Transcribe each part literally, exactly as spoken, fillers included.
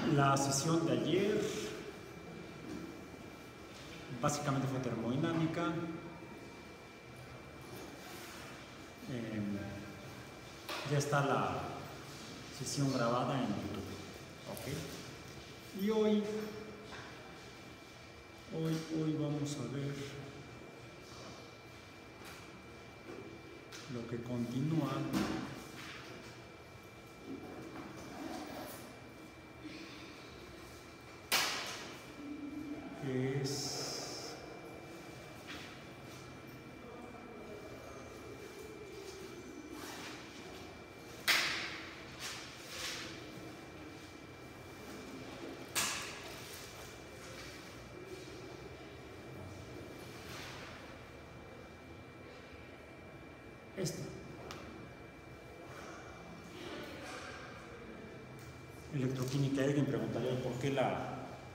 La sesión de ayer básicamente fue termodinámica. Eh, ya está la sesión grabada en YouTube. ¿Okay? Y hoy, hoy, hoy vamos a ver lo que continúa. Es esto. Electroquímica. Alguien preguntaría por qué la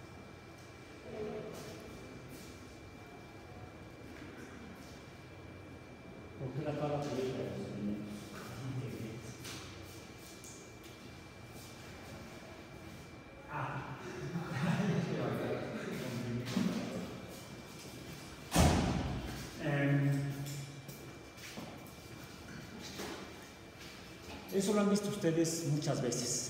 ¿Por qué la tabla periódica de los elementos? Ah. eh, eso lo han visto ustedes muchas veces,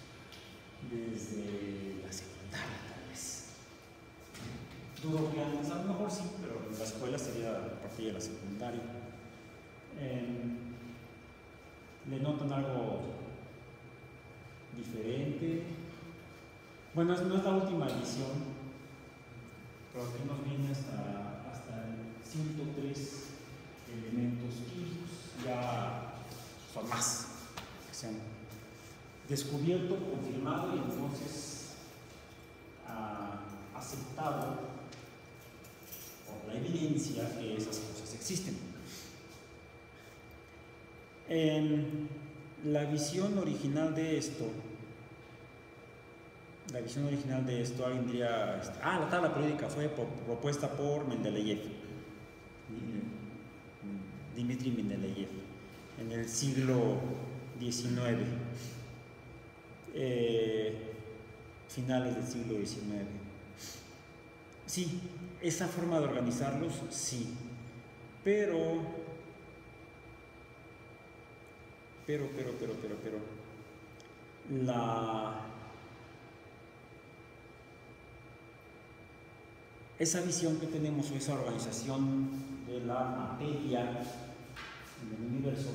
desde la secundaria tal vez. Dudo que antes, a lo mejor sí, pero en la escuela sería a partir de la secundaria. Eh, ¿Le notan algo diferente? Bueno, no es la última edición, pero aquí nos viene hasta, hasta el ciento tres elementos químicos. Ya son más que se han descubierto, confirmado y entonces ah, aceptado por la evidencia que esas cosas existen. En la visión original de esto, la visión original de esto, alguien diría, ah, la tabla periódica fue propuesta por Mendeleev, Dmitri Mendeleev, en el siglo diecinueve, eh, finales del siglo diecinueve. Sí, esa forma de organizarlos, sí, pero Pero, pero, pero, pero, pero, la, esa visión que tenemos o esa organización de la materia en el universo,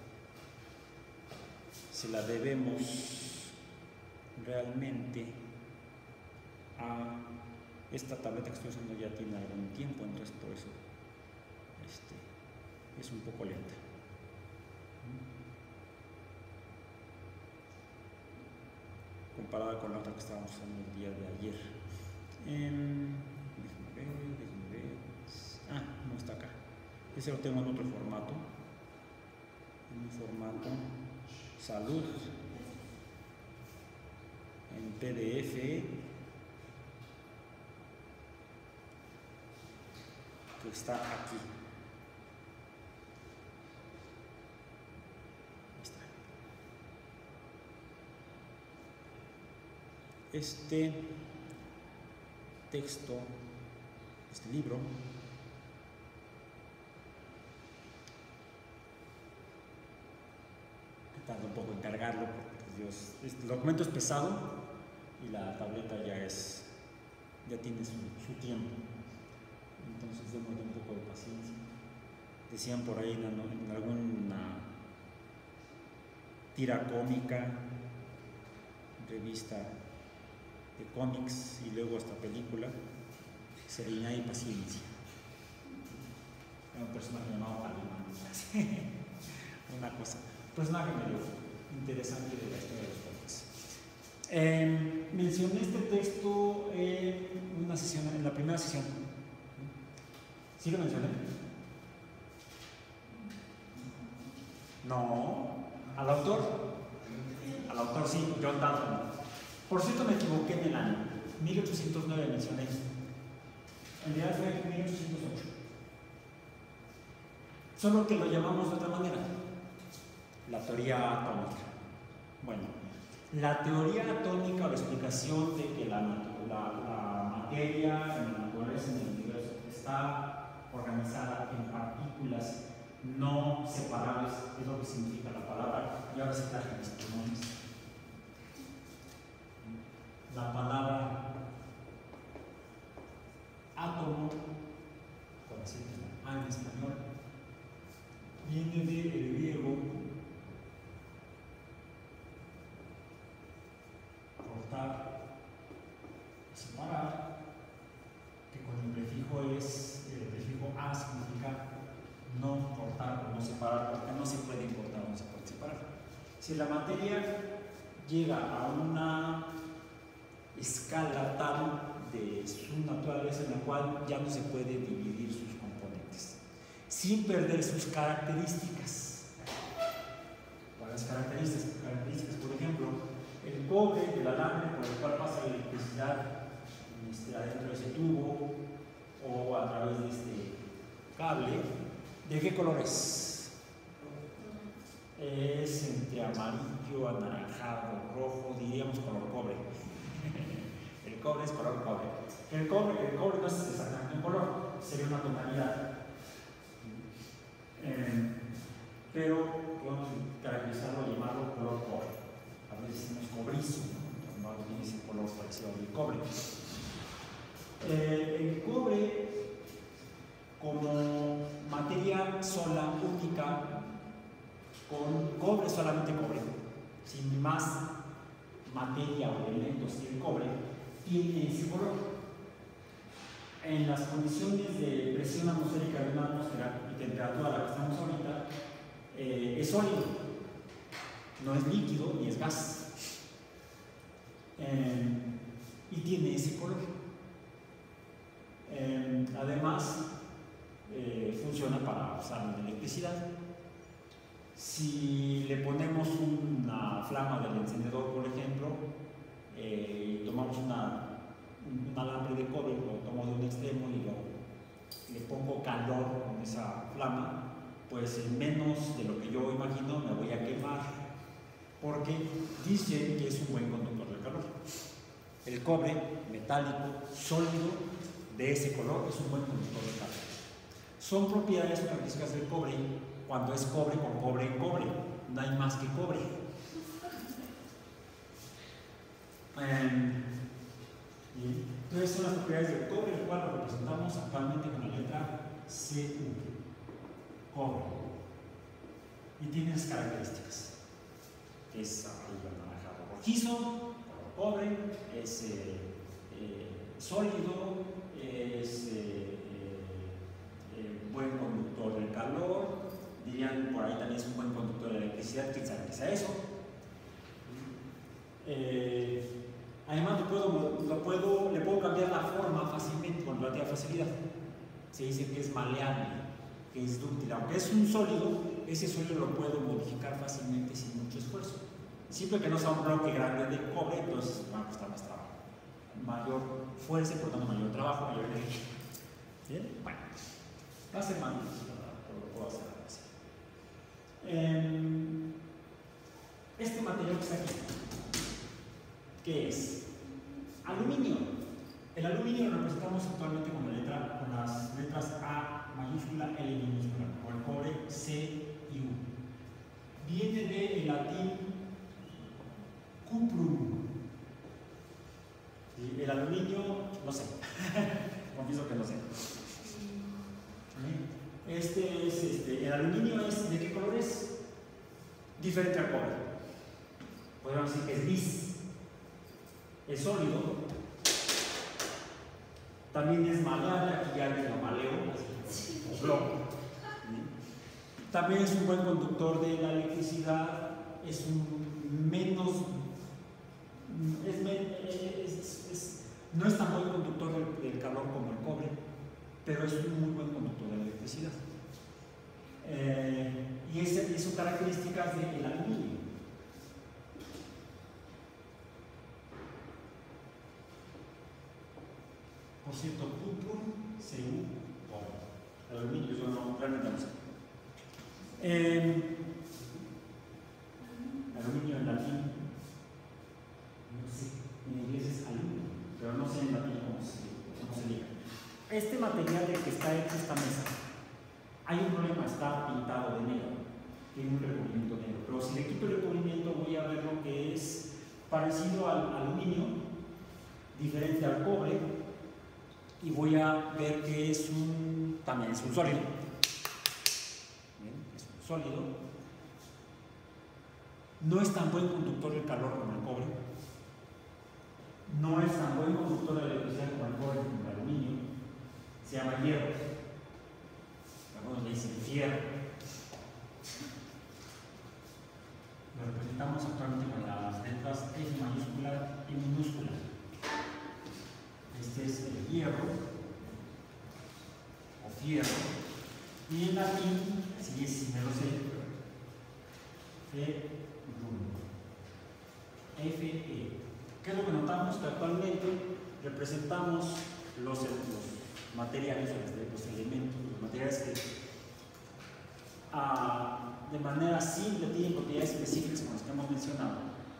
se la debemos realmente a esta tableta que estoy usando. Ya tiene algún tiempo, entonces por eso este, es un poco lenta. Comparada con la otra que estábamos usando el día de ayer. Eh, déjenme ver, déjenme ver. Ah, no está acá. Ese lo tengo en otro formato. En un formato salud. En P D F. Que está aquí. Este texto, este libro, tarda un poco en cargarlo porque Dios, el documento es pesado y la tableta ya es, ya tiene su, su tiempo. Entonces démosle un poco de paciencia. Decían por ahí en, en alguna tira cómica, revista de cómics y luego hasta película, serenidad y paciencia. Era un personaje llamado Alemán. Una cosa, un personaje medio interesante de la historia de los cómics. Eh, mencioné este texto en una sesión, en la primera sesión. ¿Sí lo mencioné? No. ¿Al autor? Al autor sí, John Dalton. Por cierto, me equivoqué en el año. mil ochocientos nueve mencioné. En realidad fue mil ochocientos ocho. Solo que lo llamamos de otra manera. La teoría atómica. Bueno, La teoría atómica o la explicación de que la, la, la materia en la naturaleza, en el universo, está organizada en partículas no separables, es lo que significa la palabra, y ahora se traje mis pulmones. La palabra átomo, con acento A en español, viene del griego cortar, separar, que con el prefijo es, el prefijo a significa no cortar o no separar, porque no se puede cortar o no se puede separar. Si la materia llega a una escala tal de su naturaleza en la cual ya no se puede dividir sus componentes, sin perder sus características. ¿Cuáles características? características? Por ejemplo, el cobre del alambre por el cual pasa la electricidad este, adentro de ese tubo o a través de este cable, ¿de qué color es? Es entre amarillo, anaranjado, rojo, diríamos color cobre. El cobre es color cobre. El cobre, el cobre no es exactamente un color, sería una tonalidad. Eh, pero podemos caracterizarlo y llamarlo color cobre. A veces decimos cobrizo, ¿no? No tiene ese color parecido al cobre. Eh, el cobre, como materia sola, única, con cobre, solamente cobre, sin más materia o elementos del cobre, tiene ese color. En las condiciones de presión atmosférica de una atmósfera y temperatura a la que estamos ahorita, eh, es sólido, no es líquido ni es gas, eh, y tiene ese color. Eh, además, eh, funciona para usar la electricidad. Si le ponemos una flama del encendedor, por ejemplo, eh, y tomamos una, un alambre de cobre, lo tomo de un extremo y lo, le pongo calor con esa flama, pues en menos de lo que yo imagino me voy a quemar, porque dicen que es un buen conductor de calor. El cobre metálico sólido de ese color es un buen conductor de calor. Son propiedades o características del cobre cuando es cobre con cobre en cobre, no hay más que cobre. Um, entonces son las propiedades del cobre, el cual lo representamos actualmente con la letra C U, cobre. Y tiene esas características. Es amarillo, anaranjado, rojizo, cobre, es eh, eh, sólido, es eh, eh, buen conductor del calor. Dirían por ahí también es un buen conductor de electricidad, quién sabe qué sea eso. Eh, además lo puedo, lo puedo, le puedo cambiar la forma fácilmente, con relativa facilidad. Se dice que es maleable, que es dúctil. Aunque es un sólido, ese sólido lo puedo modificar fácilmente sin mucho esfuerzo. Siempre que no sea un bloque grande de cobre, entonces va a costar más trabajo. Mayor fuerza, por tanto mayor trabajo, mayor energía. ¿Bien? Bueno, va a ser más difícil, pero lo puedo hacer. Este material que está aquí, ¿qué es? Aluminio. El aluminio lo representamos actualmente con, la letra, con las letras A mayúscula, L minúscula, o el cobre C y U. Viene del latín cuprum. ¿Sí? El aluminio, no sé, confieso que no sé. Este es, este, el aluminio es, ¿de qué color es? Diferente al cobre. Podríamos decir que es gris. Es sólido. También es maleable, aquí ya lo maleo, o bloco. También es un buen conductor de la electricidad, es un menos, es, es, es, no es tan buen conductor del, del calor como el cobre, pero es un muy buen conductor de la electricidad. Eh, y esas son características del aluminio. Por cierto, cuprum, C U, cobre. El aluminio, yo no, realmente no sé. Eh, aluminio en latín, En inglés es aluminio, pero no sé en latín cómo se, cómo se diga. Este material del que está hecha esta mesa, hay un problema, está pintado de negro, tiene un recubrimiento negro, pero si le quito el recubrimiento voy a ver lo que es parecido al aluminio, diferente al cobre, y voy a ver que es un, también es un sólido. Bien, es un sólido. No es tan buen conductor del calor como el cobre. No es tan buen conductor de la electricidad como el cobre como el aluminio. Se llama hierro. Algunos le dicen fierro. Lo representamos actualmente con las letras F mayúscula y minúscula. Este es el hierro o fierro. Y en latín, si es si me lo sé, Fe. F E. ¿Qué es lo que notamos? Que actualmente representamos los, los materiales, los elementos, los materiales que ah, de manera simple tienen propiedades específicas como las que hemos mencionado.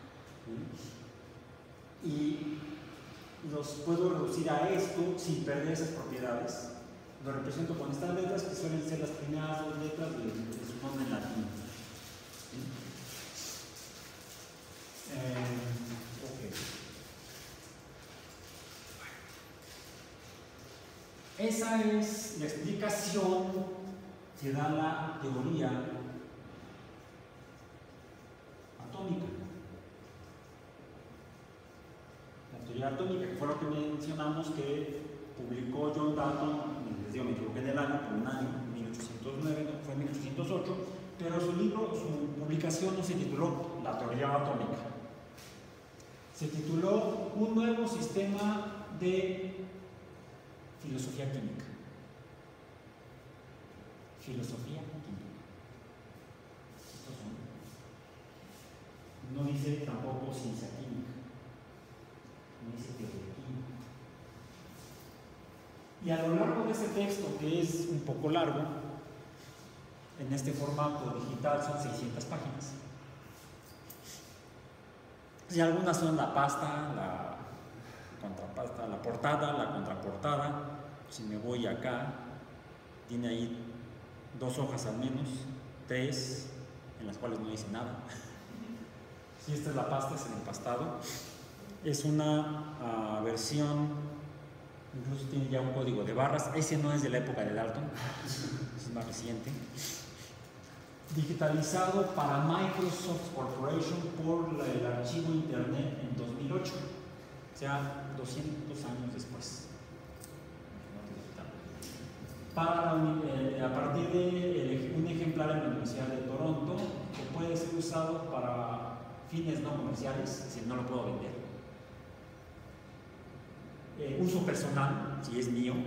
¿Sí? Y los puedo reducir a esto sin perder esas propiedades. Lo represento con estas letras que suelen ser las primeras dos letras de, de su nombre en latín. ¿Sí? Eh, okay. Esa es la explicación que da la teoría atómica. La teoría atómica, que fue lo que mencionamos que publicó John Dalton, les digo, me equivoqué en el año, por un año, mil ochocientos nueve, no, fue en mil ochocientos ocho, pero su libro, su publicación no se tituló La teoría atómica. Se tituló Un nuevo sistema de filosofía química. Filosofía química. Estos son. No dice tampoco ciencia química. No dice teoría química. Y a lo largo de ese texto, que es un poco largo, en este formato digital son seiscientas páginas. Y algunas son la pasta, la contrapasta, la portada, la contraportada. Si me voy acá, tiene ahí dos hojas al menos, tres, en las cuales no dice nada. Si esta es la pasta, es el empastado. Es una uh, versión, incluso tiene ya un código de barras. Ese no es de la época de Dalton, es más reciente. Digitalizado para Microsoft Corporation por la, el archivo Internet en dos mil ocho, o sea, doscientos años después. Para, eh, a partir de un ejemplar en la Universidad de Toronto, que puede ser usado para fines no comerciales, es decir, no lo puedo vender. Eh, uso personal, si es mío.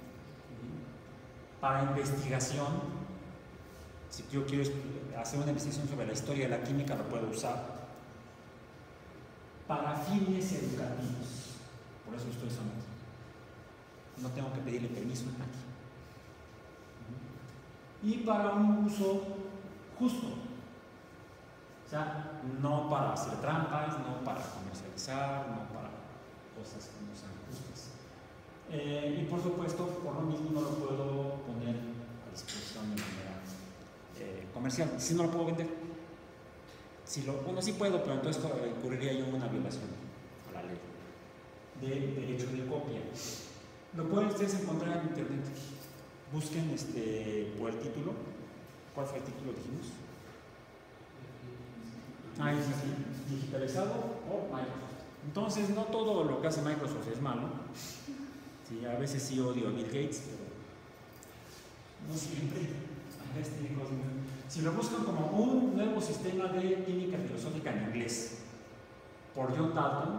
Para investigación. Si yo quiero hacer una investigación sobre la historia de la química, lo puedo usar. Para fines educativos. Por eso estoy usando. No tengo que pedirle permiso a nadie. Y para un uso justo. O sea, no para hacer trampas, no para comercializar, no para cosas que no sean justas. Eh, y por supuesto, por lo mismo no lo puedo poner a disposición de manera Eh, comercial, si no lo puedo vender. Si lo, bueno, sí puedo, pero entonces incurriría yo en una violación a la ley de derecho de copia. Lo pueden ustedes encontrar en internet. Busquen este, por el título. ¿Cuál fue el título, dijimos? Ah, es así, digitalizado o Microsoft. Entonces, no todo lo que hace Microsoft es malo. Sí, a veces sí odio a Bill Gates, pero no siempre. Este, si lo buscan como un nuevo sistema de química filosófica en inglés por John Dalton,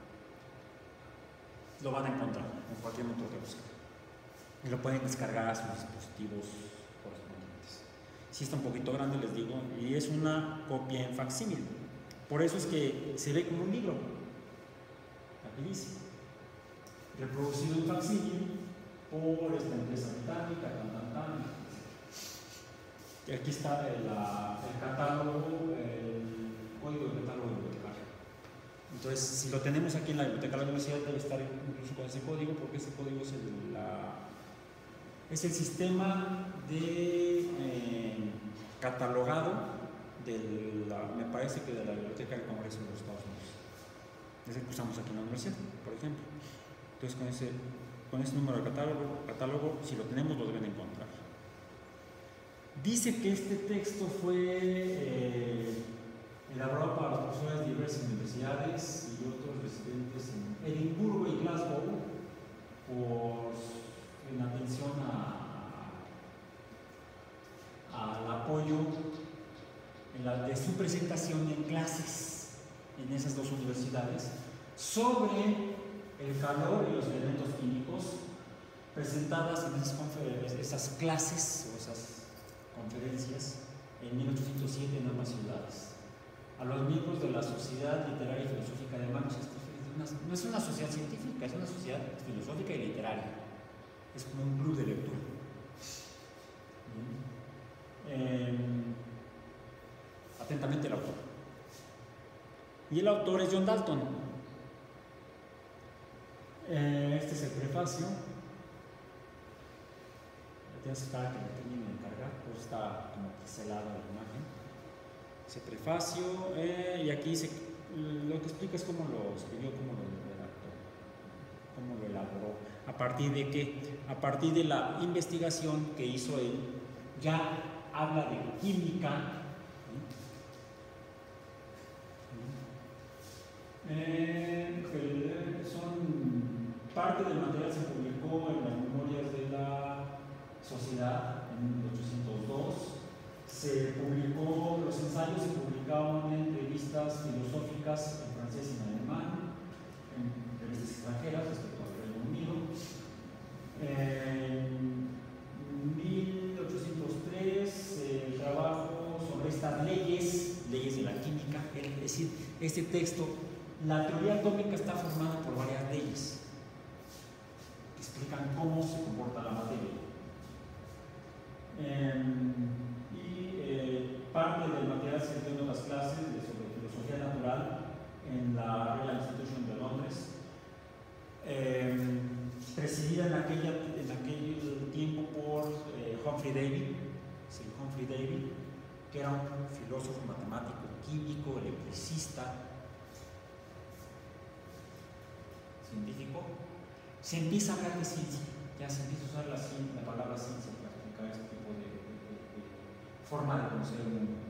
lo van a encontrar en cualquier motor de búsqueda y lo pueden descargar a sus dispositivos correspondientes. Si está un poquito grande, les digo, y es una copia en facsímil, por eso es que se ve como un libro. Aquí dice reproducido en facsímil por esta empresa británica, tan, tan, tan. Y aquí está el, la, el catálogo, el código de catálogo bibliotecario. Entonces, si lo tenemos aquí en la biblioteca de la universidad, debe estar incluso con ese código, porque ese código es el, la, es el sistema de eh, catalogado de la, me parece que de la Biblioteca del Congreso de los Estados Unidos. Es el que usamos aquí en la universidad, por ejemplo. Entonces, con ese, con ese número de catálogo, catálogo, si lo tenemos, lo deben encontrar. Dice que este texto fue eh, elaborado para los profesores de diversas universidades y otros residentes en Edimburgo y Glasgow por, en atención al apoyo en la, de su presentación en clases en esas dos universidades sobre el calor y los elementos químicos presentadas en esas, esas clases o esas conferencias en mil ochocientos siete en ambas ciudades a los miembros de la Sociedad Literaria y Filosófica de Manchester. Una, no es una sociedad científica, es una sociedad filosófica y literaria, es como un club de lectura. Eh, atentamente el autor, y el autor es John Dalton. Eh, este es el prefacio. Tienes que esperar a que lo termine de cargar, pues está como pixelado la imagen. Ese prefacio, eh, y aquí se, lo que explica es cómo lo escribió, cómo lo redactó, cómo lo elaboró. ¿A partir de qué? A partir de la investigación que hizo él, ya habla de química. Eh, son parte del material se publicó en las memorias de la sociedad en mil ochocientos dos. Se publicó, los ensayos se publicaron en revistas filosóficas en francés y en alemán, en revistas extranjeras respecto al Reino Unido. En mil ochocientos tres, el trabajo sobre estas leyes, leyes de la química, es decir, este texto, la teoría atómica está formada por varias leyes que explican cómo se comporta la materia. Eh, y eh, parte del material se dio en las clases de sobre filosofía natural en la Royal Institution de Londres, eh, presidida en, aquella, en aquel tiempo por eh, Humphrey Davy, Sir Humphrey Davy, que era un filósofo, matemático, químico, electricista, científico. Se empieza a hablar de ciencia, ya se empieza a usar la, ciencia, la palabra ciencia para explicar este tipo de, de, de, de forma de conocer el mundo.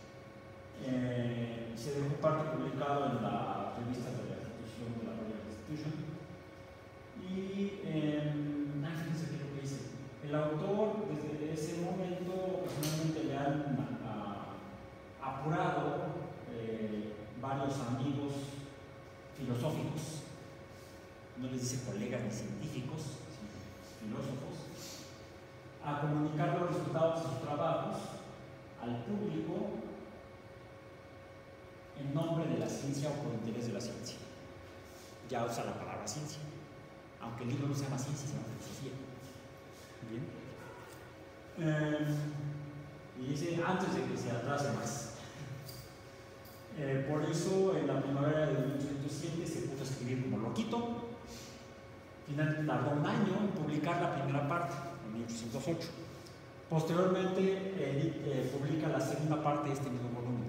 Eh, se dejó parte publicado en la revista de la institución de la Royal Institution. Y eh, fíjense aquí lo que dice. El autor, desde ese momento, personalmente le han a, apurado eh, varios amigos filosóficos. No les dice colegas ni científicos, sino filósofos, a comunicar los resultados de sus trabajos al público en nombre de la ciencia o por interés de la ciencia. Ya usa la palabra ciencia, aunque el libro no se llama ciencia, se llama filosofía. Bien. Eh, y dice antes de que se atrase más. Eh, por eso en la primavera de mil ochocientos siete se puso a escribir como loquito. Finalmente tardó un año en publicar la primera parte, en mil ochocientos ocho. Posteriormente eh, eh, publica la segunda parte de este mismo volumen,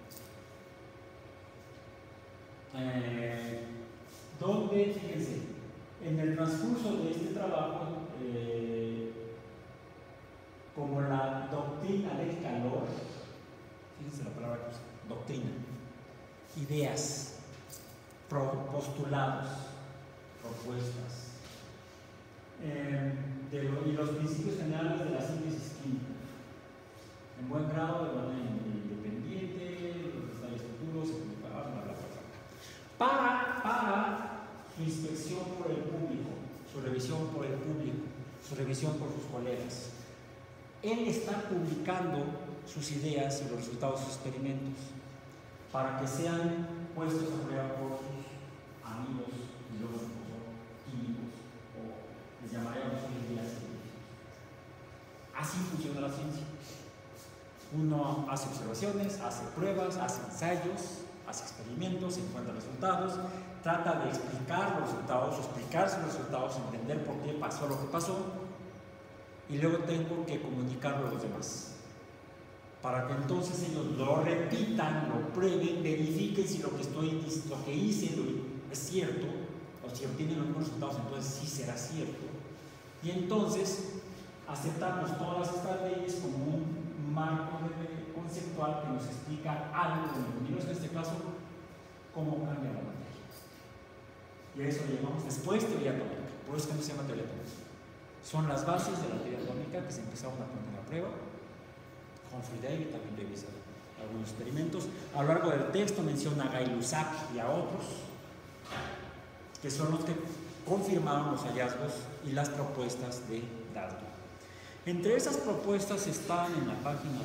eh, donde, fíjense, en el transcurso de este trabajo, eh, como la doctrina del calor, fíjense la palabra que usa, doctrina, ideas, postulados, propuestas, eh, de lo, y los principios generales de la síntesis química, en buen grado, de manera independiente, los detalles futuros, bla, bla, bla, bla, bla, para, para su inspección por el público, su revisión por el público, su revisión por sus colegas. Él está publicando sus ideas y los resultados de sus experimentos para que sean puestos a prueba por sus amigos filósofos o químicos, o les llamaríamos hoy en día científicos. Así funciona la ciencia. Uno hace observaciones, hace pruebas, hace ensayos, hace experimentos, encuentra resultados, trata de explicar los resultados, explicar sus resultados, entender por qué pasó lo que pasó, y luego tengo que comunicarlo a los demás, para que entonces ellos lo repitan, lo prueben, verifiquen si lo que, estoy, lo que hice es cierto, o si obtienen los mismos resultados, entonces sí será cierto. Y entonces aceptamos todas estas leyes como un marco de, conceptual que nos explica algo en el universo, en este caso, cómo cambia la materia. Y a eso le llamamos después teoría atómica, por eso es que no se llama teoría atómica. Son las bases de la teoría atómica que se empezaron a poner a prueba. Humphrey Davy también revisa algunos experimentos. A lo largo del texto menciona a Gay-Lussac y a otros, que son los que confirmaron los hallazgos y las propuestas de Dalton. Entre esas propuestas están en la página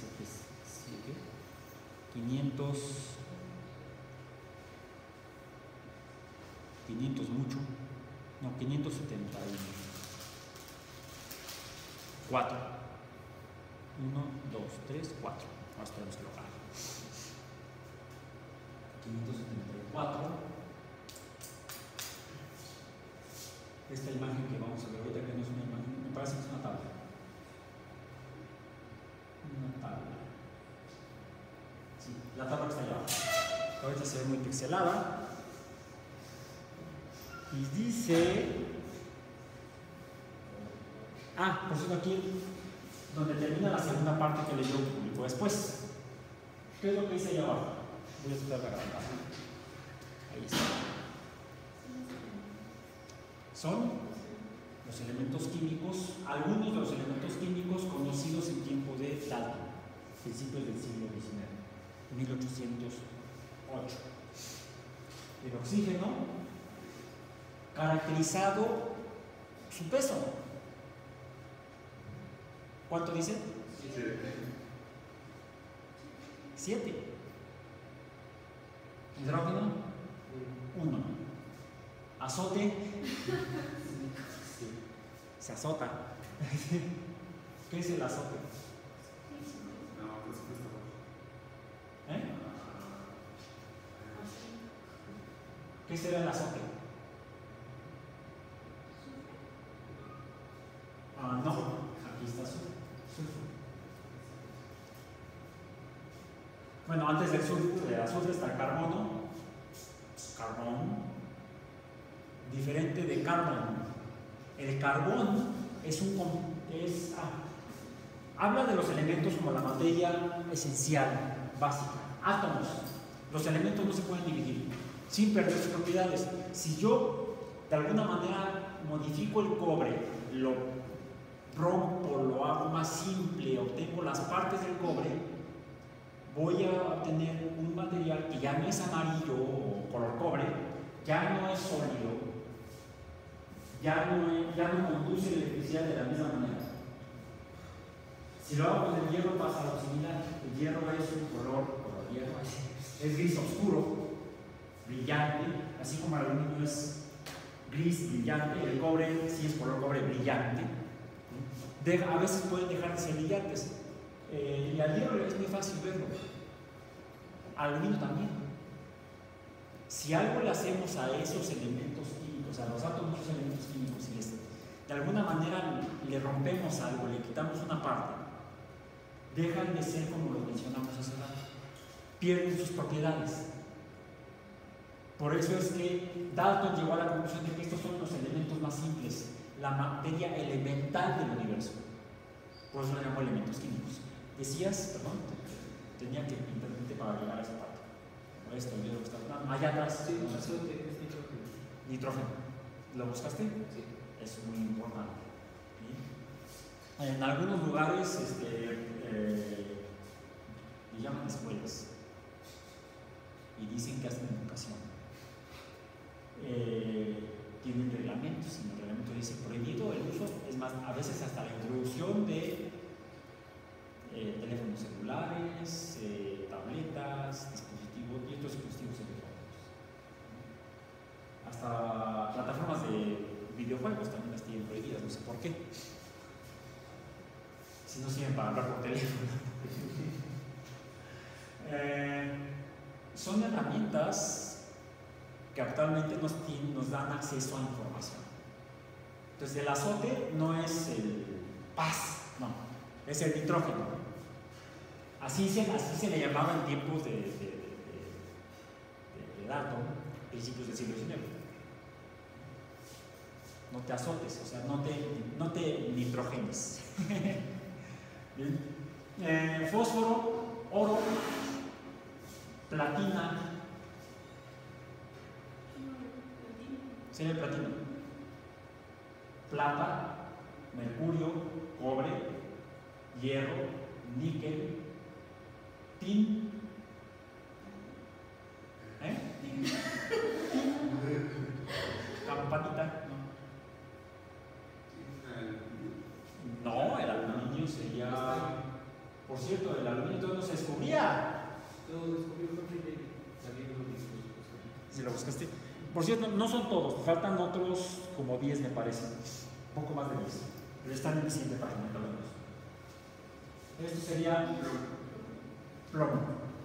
quinientos, quinientos mucho, no, quinientos setenta y cuatro. uno, dos, tres, cuatro. Ahora tenemos que lo haga. quinientos setenta y cuatro. Esta imagen que vamos a ver ahorita, que no es una imagen, me parece que es una tabla. Una tabla. Sí, la tabla que está allá abajo. Ahorita se ve muy pixelada. Y dice. Ah, por cierto, aquí, donde termina la segunda parte que leyó, publicó después. ¿Qué es lo que dice allá abajo? Voy a tratar de agrandar. Ahí está. Son los elementos químicos, algunos de los elementos químicos conocidos en tiempo de Dalton, principios del siglo diecinueve, mil ochocientos ocho. El oxígeno, caracterizado su peso. ¿Cuánto dice? Siete. Hidrógeno, uno. Azote, se azota. ¿Qué es el azote? ¿Eh? ¿Qué será el azote? Ah, no, aquí está sulfuro. Bueno, antes del sulfuro, del azufre está el carbono, carbón, diferente de carbón. El carbón es un es, ah, habla de los elementos como la materia esencial, básica, átomos. Los elementos no se pueden dividir sin perder sus propiedades. Si yo de alguna manera modifico el cobre, lo rompo, lo hago más simple, obtengo las partes del cobre, voy a obtener un material que ya no es amarillo o color cobre, ya no es sólido, ya no, ya no conduce la electricidad de la misma manera. Si lo hago con el hierro pasa lo similar. El hierro es un color, color hierro, es gris oscuro, brillante, así como el aluminio es gris brillante, el cobre sí es color cobre brillante. De, a veces pueden dejar de ser brillantes. Eh, y al hierro es muy fácil verlo. Al aluminio también. Si algo le hacemos a esos elementos químicos, a los átomos, esos elementos químicos, y les, de alguna manera le rompemos algo, le quitamos una parte, dejan de ser como lo mencionamos hace rato, pierden sus propiedades. Por eso es que Dalton llegó a la conclusión de que estos son los elementos más simples, la materia elemental del universo. Por eso lo llamó elementos químicos. Decías, perdón, tenía que interrumpirte para llegar a esa parte. Por esto, yo lo que está hablando. Allá atrás. Sí, no sé. Nitrógeno. Nitrógeno. ¿Lo buscaste? Sí. Es muy importante. ¿Sí? En algunos lugares, este, eh, le llaman escuelas y dicen que hacen educación. Eh, tienen reglamentos, y el reglamento dice prohibido el uso, es más, a veces hasta la introducción de eh, teléfonos celulares, eh, tabletas, dispositivos y otros dispositivos electrónicos. Hasta plataformas de videojuegos también las tienen prohibidas, no sé por qué. Si no sirven para hablar por teléfono. eh, son herramientas que actualmente nos, nos dan acceso a información. Entonces, el azote no es el paz, no, es el nitrógeno. Así se, así se le llamaba en tiempos de, de, de, de, de Dalton, principios del siglo diecinueve. No te azotes, o sea, no te, no te nitrogenes. Bien. Eh, fósforo, oro, platina. Sería el platino. Plata, mercurio, cobre, hierro, níquel, tin. ¿Eh? Tin. Campanita. No, el aluminio sería. Por cierto, el aluminio todavía no se descubría. Todo descubrió porque saliendo los discos. Si lo buscaste. Por cierto, no son todos, faltan otros como diez, me parece. Un poco más de diez. Pero están en la siguiente página, cada uno. Esto sería plomo.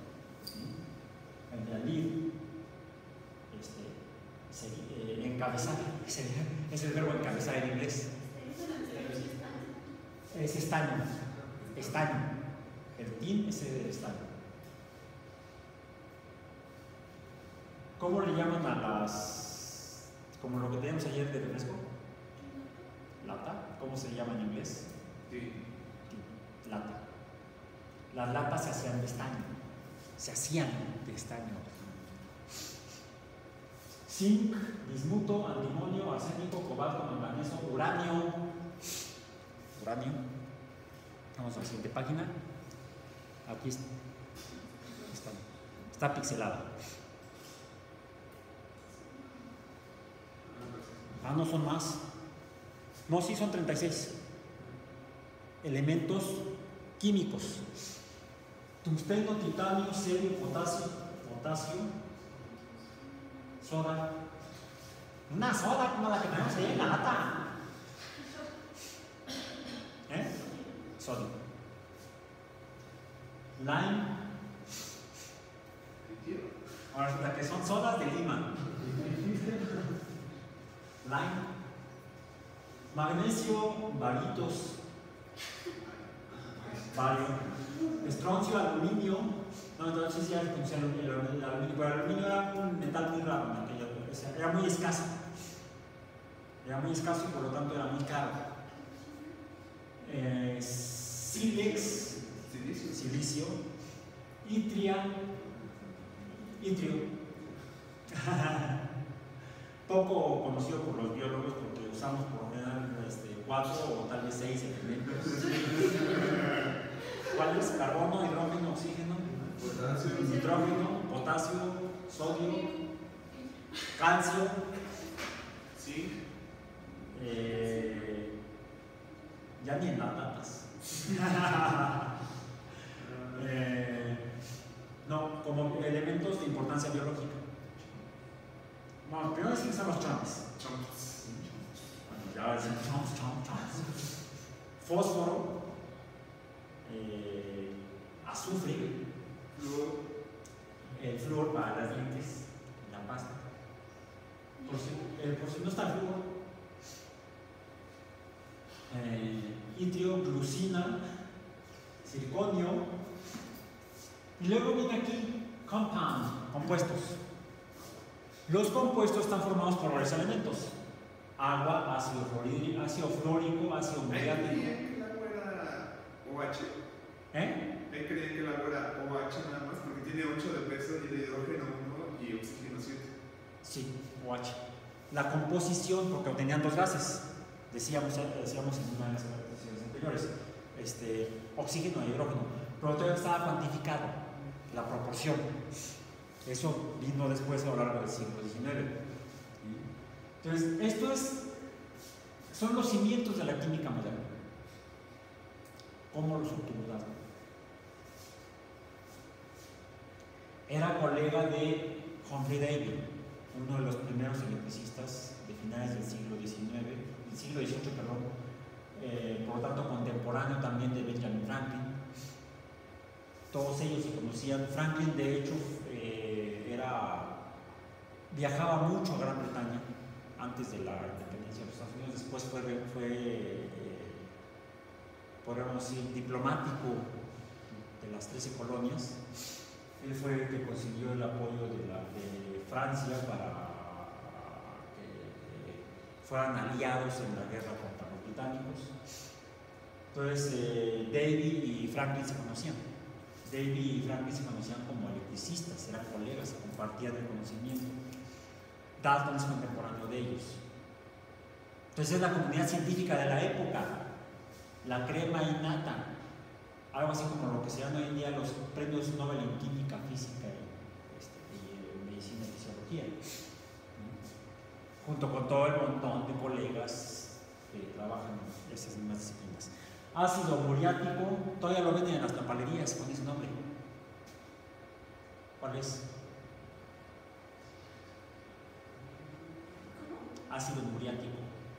El alid. Este, sería, eh, encabezar. Sería, es el verbo encabezar en inglés. Es estaño. Estaño. El tin es el estaño. ¿Cómo le llaman a las, como lo que teníamos ayer de refresco? Lata. ¿Cómo se llama en inglés? Sí. Lata. Las latas se hacían de estaño. Se hacían de estaño. Zinc, bismuto, antimonio, arsénico, cobalto, manganeso, uranio. Uranio. Vamos a la siguiente página. Aquí está. Está, está pixelada. Ah, no son más. No, sí son treinta y seis. Elementos químicos. Tungsteno, titanio, serio, potasio, potasio, soda. Una soda como la que tenemos ahí en la lata. ¿Eh? Sodio. Lime. Ahora resulta que son sodas de lima. Lime. Magnesio, baritos. Bario. Estroncio, aluminio. No, entonces ya se conocía el aluminio, pero el aluminio era un metal muy raro en aquella época, o sea, era muy escaso. Era muy escaso y por lo tanto era muy caro. Eh, sílex, Silicio. silicio, itria, itrio. Poco conocido por los biólogos porque usamos por lo general este, cuatro o tal vez seis elementos. ¿Cuáles? Carbono, hidrógeno, oxígeno, Potasio. nitrógeno, potasio, sodio, calcio, Zinc. eh, ya ni en las latas. eh, no, como elementos de importancia biológica. Bueno, primero decimos a los chomps. Chomps. Bueno, ya decimos chomps, chomps, chomps. Fósforo, eh, azufre, Flúor. el flúor para las dientes, la pasta. Por si, eh, por si no está el flúor. Eh, itrio, glucina, circonio. Y luego viene aquí compound, compuestos. Los compuestos están formados por varios elementos: agua, ácido fluorídrico, ácido fluórico, ácido Ahí muriático. creían que el agua era O H. ¿Eh? Ahí creían que el agua era O H nada más porque tiene ocho de peso y de hidrógeno uno y oxígeno siete. Sí, O H. La composición, porque tenían dos gases, decíamos, decíamos en una de las presentaciones anteriores, este, oxígeno e hidrógeno, pero todavía estaba cuantificado la proporción. Eso vino después a lo largo del siglo diecinueve. Entonces, esto es, son los cimientos de la química moderna. ¿Cómo los obtuvo Dalton? Era colega de Humphrey Davy, uno de los primeros electricistas de finales del siglo diecinueve, del siglo dieciocho, perdón, eh, por lo tanto contemporáneo también de Benjamin Franklin. Todos ellos se conocían. Franklin, de hecho, eh, era, viajaba mucho a Gran Bretaña antes de la independencia de los Estados Unidos. Después fue, fue eh, podríamos decir, diplomático de las trece colonias. Él fue el que consiguió el apoyo de, la, de Francia para que fueran aliados en la guerra contra los británicos. Entonces, eh, Davy y Franklin se conocían. Davy y Franklin se conocían como electricistas, eran colegas, compartían el conocimiento. Dalton es contemporáneo de ellos. Entonces, es la comunidad científica de la época, la crema innata, algo así como lo que se llaman hoy en día los premios Nobel en química, física y, este, y medicina y fisiología, junto con todo el montón de colegas que trabajan en esas mismas disciplinas. Ácido muriático, todavía lo venden en las tapalerías con ese nombre. ¿Cuál es? Ácido muriático.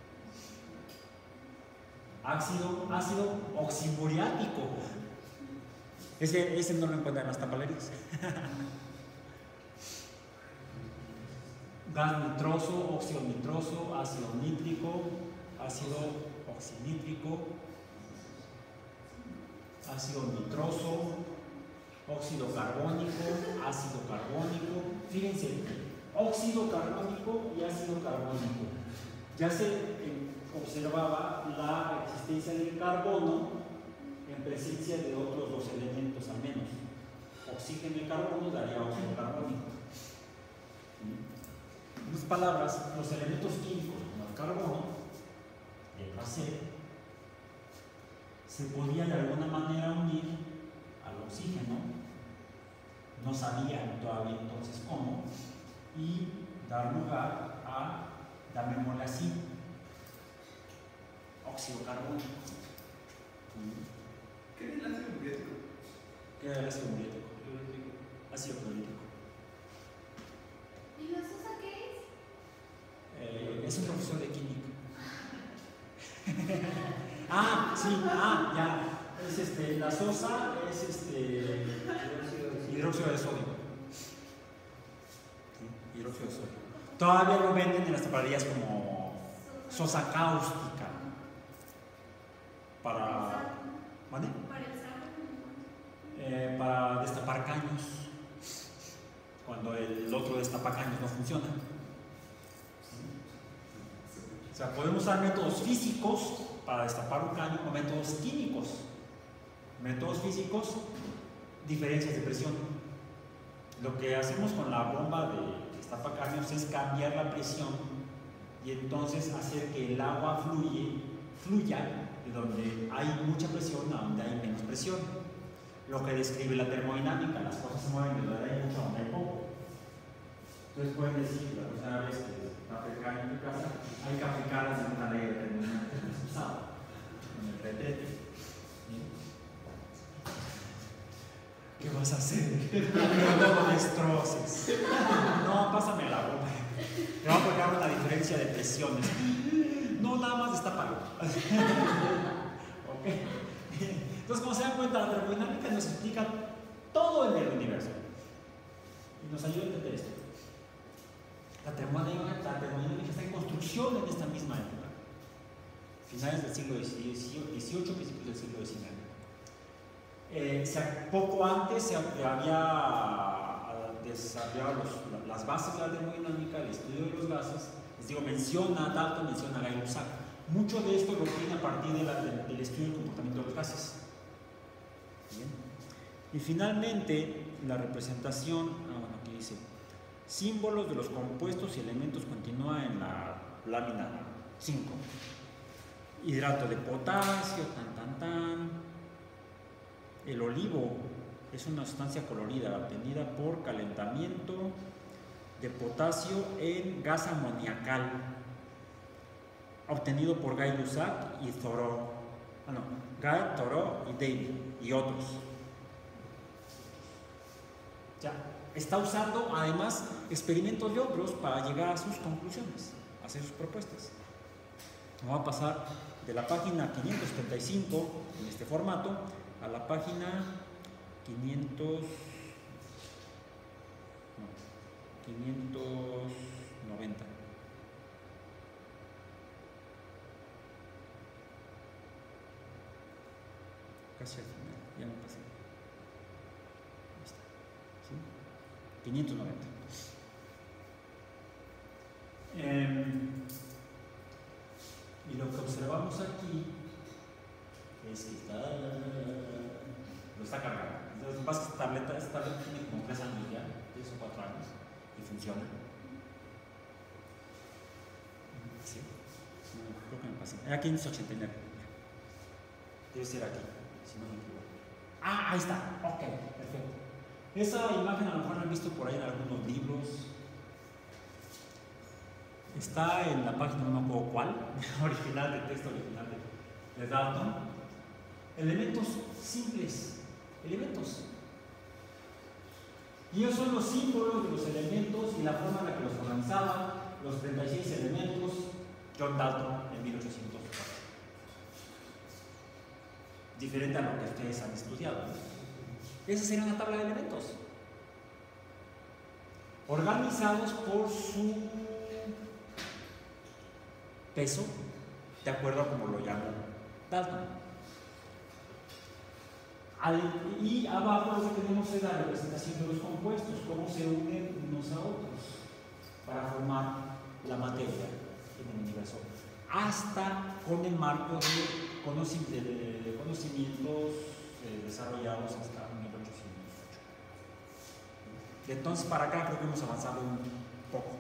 Ácido, ácido oximuriático. Ese, ese no lo encuentran en las tapalerías. Gas nitroso, óxido nitroso, ácido nítrico, ácido oxinítrico, ácido nitroso, óxido carbónico, ácido carbónico. Fíjense, óxido carbónico y ácido carbónico. Ya se eh, observaba la existencia del carbono en presencia de otros dos elementos al menos. Oxígeno y carbono daría óxido carbónico. En otras palabras, los elementos químicos como el carbono, el K C, se podían de alguna manera unir al oxígeno, no sabían todavía entonces cómo, y dar lugar a, llamémosle así, óxido carbónico. ¿Qué es el ácido muriático? ¿Qué es el ácido muriático? Ácido clorhídrico. ¿Y la sosa qué es? Eh, es un profesor de química. Ah, sí, ah, ya. Es este, la sosa es este hidróxido de sodio. Sí, hidróxido de sodio. Todavía lo venden en las tapalerías como sosa cáustica. Para. ¿Vale? Para el sabor. Eh, para destapar caños. Cuando el otro destapacaños no funciona. O sea, podemos usar métodos físicos para destapar un caño o métodos químicos. Métodos físicos, diferencias de presión. Lo que hacemos con la bomba de destapacaños es cambiar la presión y entonces hacer que el agua fluye, fluya de donde hay mucha presión a donde hay menos presión. Lo que describe la termodinámica, las cosas se mueven de donde hay mucho a donde hay poco. Entonces pueden decir, la próxima vez que aplicar en tu casa, hay que aplicarlas en una ley determinante que es usada, en el retrete. ¿Qué vas a hacer? No lo destroces. No, pásame la bomba. Te va a aplicar una diferencia de presiones. No, nada más destápalo. ¿Ok? Entonces, como se dan cuenta, la termodinámica nos explica todo en el universo y nos ayuda a entender esto. La termodinámica, la termodinámica está en construcción en esta misma época, finales del siglo dieciocho, principios del siglo diecinueve. Eh, se, poco antes se había desarrollado los, las bases de la termodinámica, el estudio de los gases. Les digo, menciona, Dalton menciona a Gay-Lussac. Mucho de esto lo tiene a partir de la, de, del estudio del comportamiento de los gases. Bien. Y finalmente, la representación, ah, bueno, aquí dice, símbolos de los compuestos y elementos, continúa en la lámina cinco. Hidrato de potasio, tan, tan, tan. El olivo es una sustancia colorida obtenida por calentamiento de potasio en gas amoniacal, obtenido por Gay-Lussac y Thoreau. Ah, no, Guy, Thoreau y Davy y otros. Ya, está usando además experimentos de otros para llegar a sus conclusiones, a hacer sus propuestas. Vamos a pasar de la página quinientos setenta y cinco en este formato a la página quinientos, no, quinientos noventa. Casi al final, ya me pasé. Ahí está. ¿Sí? quinientos noventa. Eh, y lo que observamos aquí es que está, lo está cargando. Entonces, lo que pasa es que esta tableta, esta tableta tiene como tres años ya, tres o cuatro años, y funciona. ¿Sí? No, creo que me pasé. Era quinientos ochenta y nueve. Debe ser aquí, si no me equivoco. Ah, ahí está. Ok, perfecto. Esa imagen a lo mejor la han visto por ahí en algunos libros. Está en la página, no me acuerdo cuál, original, del texto original de, de Dalton. Elementos simples, elementos. Y esos son los símbolos de los elementos y la forma en la que los organizaban, los treinta y seis elementos, John Dalton en mil ochocientos cuatro. Diferente a lo que ustedes han estudiado. Esa sería una tabla de elementos. Organizados por su peso, de acuerdo a como lo llamó Dalton. Al, y abajo lo que tenemos es la representación de los compuestos, cómo se unen unos a otros para formar la materia en el universo, hasta con el marco de, conocimientos, de conocimientos eh, desarrollados hasta mil ochocientos ocho. Entonces, para acá creo que hemos avanzado un poco.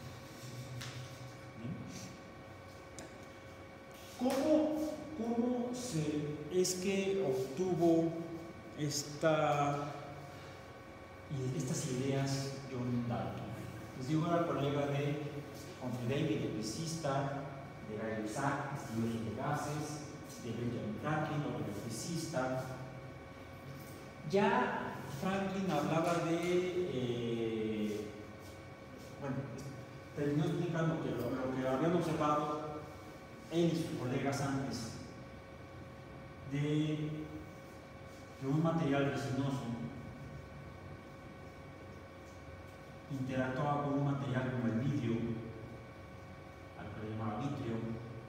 ¿Cómo, cómo se, es que obtuvo esta, estas ideas John Dalton? Les digo, era colega de Humphrey Davy, de electricista, de Gary Isaac, estudioso de gases, de Benjamin Franklin, otro electricista. Ya Franklin hablaba de, eh, bueno, terminó explicando que lo, lo que habían observado él y sus colegas antes, de que un material resinoso interactuaba con un material como el vidrio, al que le llamaba vitrio,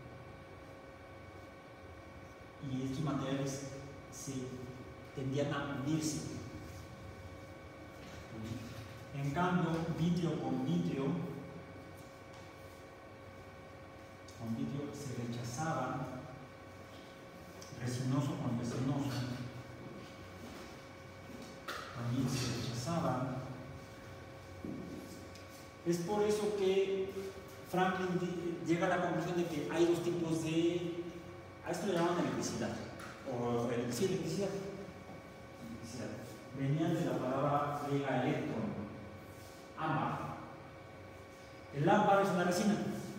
y estos materiales se tendían a unirse. En cambio, vitrio con vitrio, con vidrio se rechazaban, resinoso con resinoso, también se rechazaban. Es por eso que Franklin llega a la conclusión de que hay dos tipos de, a esto le llaman electricidad, o el, sí, electricidad. electricidad. Venían de la palabra griega electron, ámbar. El ámbar es una resina.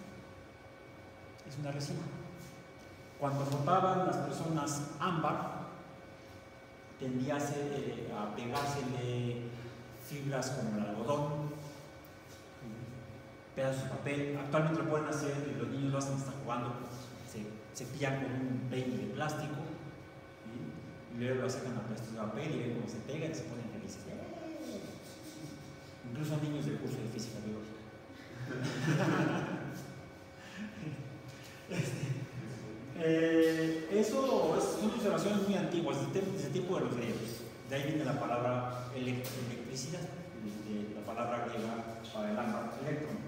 Es una resina. Cuando frotaban las personas ámbar, tendía a, ser, eh, a pegársele fibras como el algodón, pedazos de papel. Actualmente lo pueden hacer, los niños lo hacen, están jugando, se cepillan con un peine de plástico, ¿sí? Y luego lo sacan a pedazos de papel y ven cómo se pegan y se ponen felices. Incluso niños del curso de física biológica. Este, eh, eso es, son observaciones muy antiguas, desde el tiempo de los griegos. De ahí viene la palabra elect electricidad, de la palabra griega para el ámbar, electron.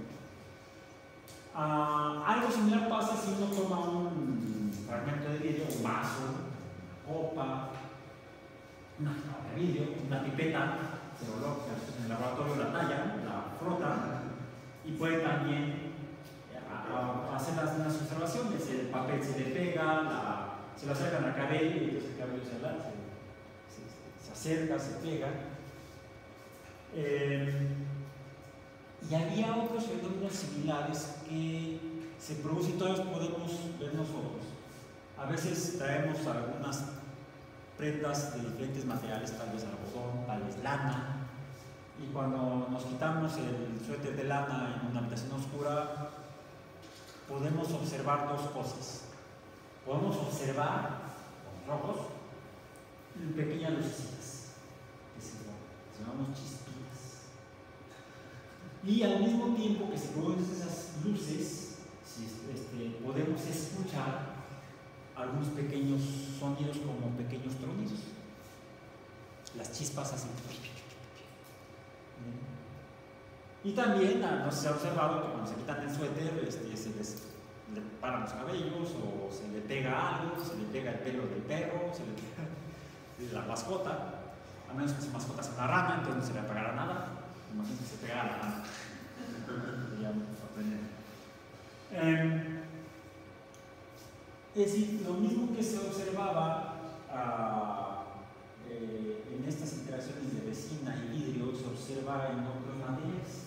Ah, algo similar pasa si uno toma un fragmento de vidrio, un vaso, una copa, una copa de vidrio, una pipeta, se lo en el laboratorio la tallan, la frotan y puede también a hacer las, las observaciones. El papel se le pega, la, se lo acercan al cabello y entonces el cabello se, se, se, se acerca, se pega. Eh, y había otros fenómenos similares que se producen y todos podemos ver nosotros. A veces traemos algunas prendas de diferentes materiales, tal vez algodón, tal vez lana, y cuando nos quitamos el suéter de lana en una habitación oscura, podemos observar dos cosas. Podemos observar con los ojos pequeñas lucecitas que se llamamos chispitas. Y al mismo tiempo que se producen esas luces, si, este, podemos escuchar algunos pequeños sonidos como pequeños tronidos. Las chispas así. Y también, no sé si se ha observado que cuando se quitan el suéter, este, se les le paran los cabellos, o se le pega algo, se le pega el pelo del perro, se le pega la mascota, a menos que su mascota sea una rana, entonces no se le pegará nada. Imagínate que se pega a la rana. eh, es decir, lo mismo que se observaba uh, eh, en estas interacciones de resina y vidrio, se observa en otros materiales.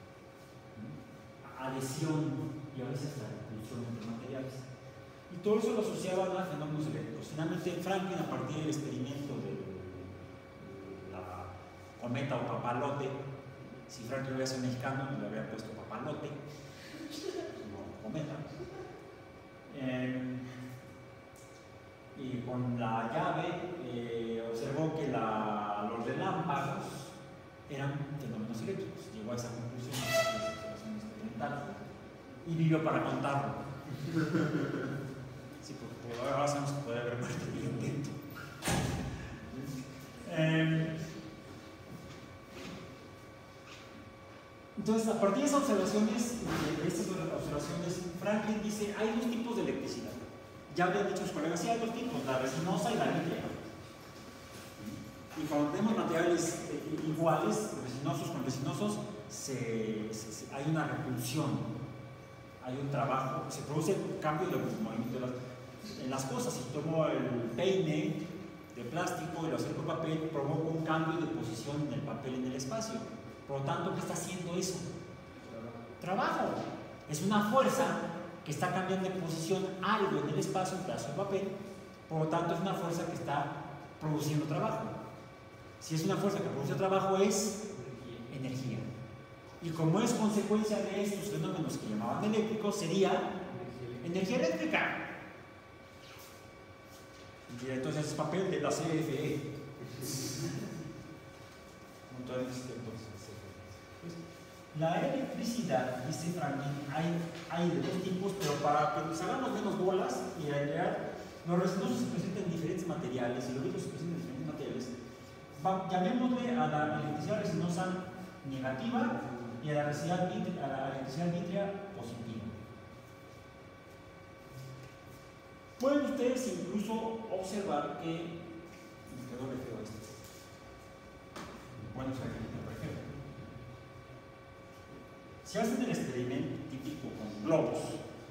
Adhesión y a veces la repulsión entre materiales. Y todo eso lo asociaban a fenómenos eléctricos. Finalmente, Franklin, a partir del experimento de la cometa o papalote, si Franklin hubiera sido mexicano, le habría puesto papalote, no cometa. Eh, y con la llave eh, observó que la, los relámpagos eran fenómenos eléctricos. Llegó a esa conclusión de la observación experimental y vivió para contarlo. Sí, porque ahora sabemos que puede haber muerto en el intento. Eh, entonces, a partir de esas observaciones, de estas observaciones, Franklin dice: hay dos tipos de electricidad. Ya habían dicho los colegas, sí, hay dos tipos, la resinosa y la vítrea. Y cuando tenemos materiales eh, iguales, resinosos con resinosos, se, se, se, hay una repulsión, hay un trabajo, se produce un cambio de movimiento de las, en las cosas. Si tomo el peine de plástico y lo acerco al papel, provoca un cambio de posición en el papel en el espacio. Por lo tanto, ¿qué está haciendo eso? Trabajo. Es una fuerza que está cambiando de posición algo en el espacio, un pedazo de papel. Por lo tanto, es una fuerza que está produciendo trabajo. Si es una fuerza que produce trabajo, es energía. Y como es consecuencia de estos fenómenos que llamaban eléctricos, sería energía eléctrica. Y entonces es papel de la C F E. La electricidad, dice Franklin, hay, hay de dos tipos, pero para que nos hagamos menos bolas y en realidad los resinosos se presentan en diferentes materiales y los vidrios se presentan en diferentes materiales. Va, llamémosle a la electricidad resinosa negativa y a la electricidad vitrea, a la electricidad vitrea positiva. Pueden ustedes incluso observar que me quedó le quedó esto. Bueno, o sea, que por ejemplo, si hacen el experimento típico con globos,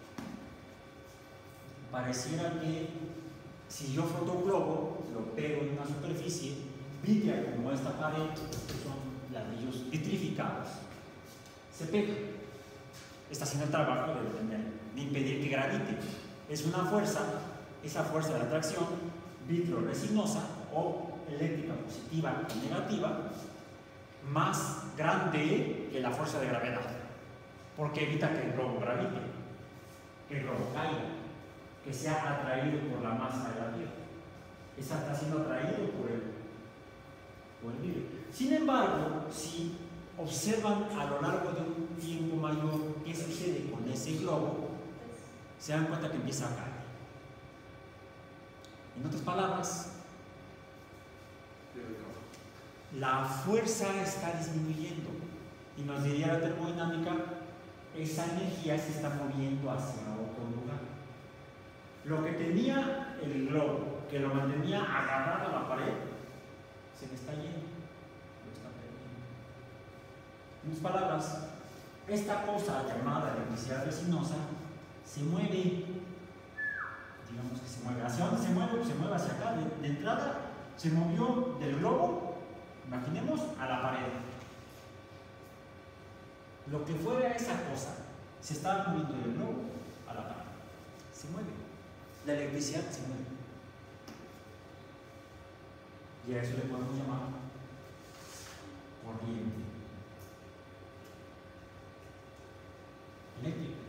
pareciera que si yo froto un globo, lo pego en una superficie vítrea como esta pared, que son ladrillos vitrificados, se pega. Está haciendo el trabajo de, detener, de impedir que gravite. Es una fuerza, esa fuerza de atracción vitro-resinosa o eléctrica positiva o negativa, más grande que la fuerza de gravedad, porque evita que el globo gravite, que el globo caiga, que sea atraído por la masa de la Tierra. Esa está siendo atraído por el, por el vidrio. Sin embargo, si observan a lo largo de un tiempo mayor qué sucede con ese globo, se dan cuenta que empieza a caer. En otras palabras, la fuerza está disminuyendo y nos diría la termodinámica, esa energía se está moviendo hacia otro lugar. Lo que tenía el globo, que lo mantenía agarrado a la pared, se le está yendo, lo está perdiendo. En otras palabras, esta cosa llamada electricidad resinosa se mueve, digamos que se mueve. ¿Hacia dónde se mueve? Se mueve hacia acá. De, de entrada se movió del globo, imaginemos, a la pared. Lo que fuera esa cosa se estaba moviendo del globo a la pared. Se mueve. La electricidad se mueve. Y a eso le podemos llamar corriente eléctrica.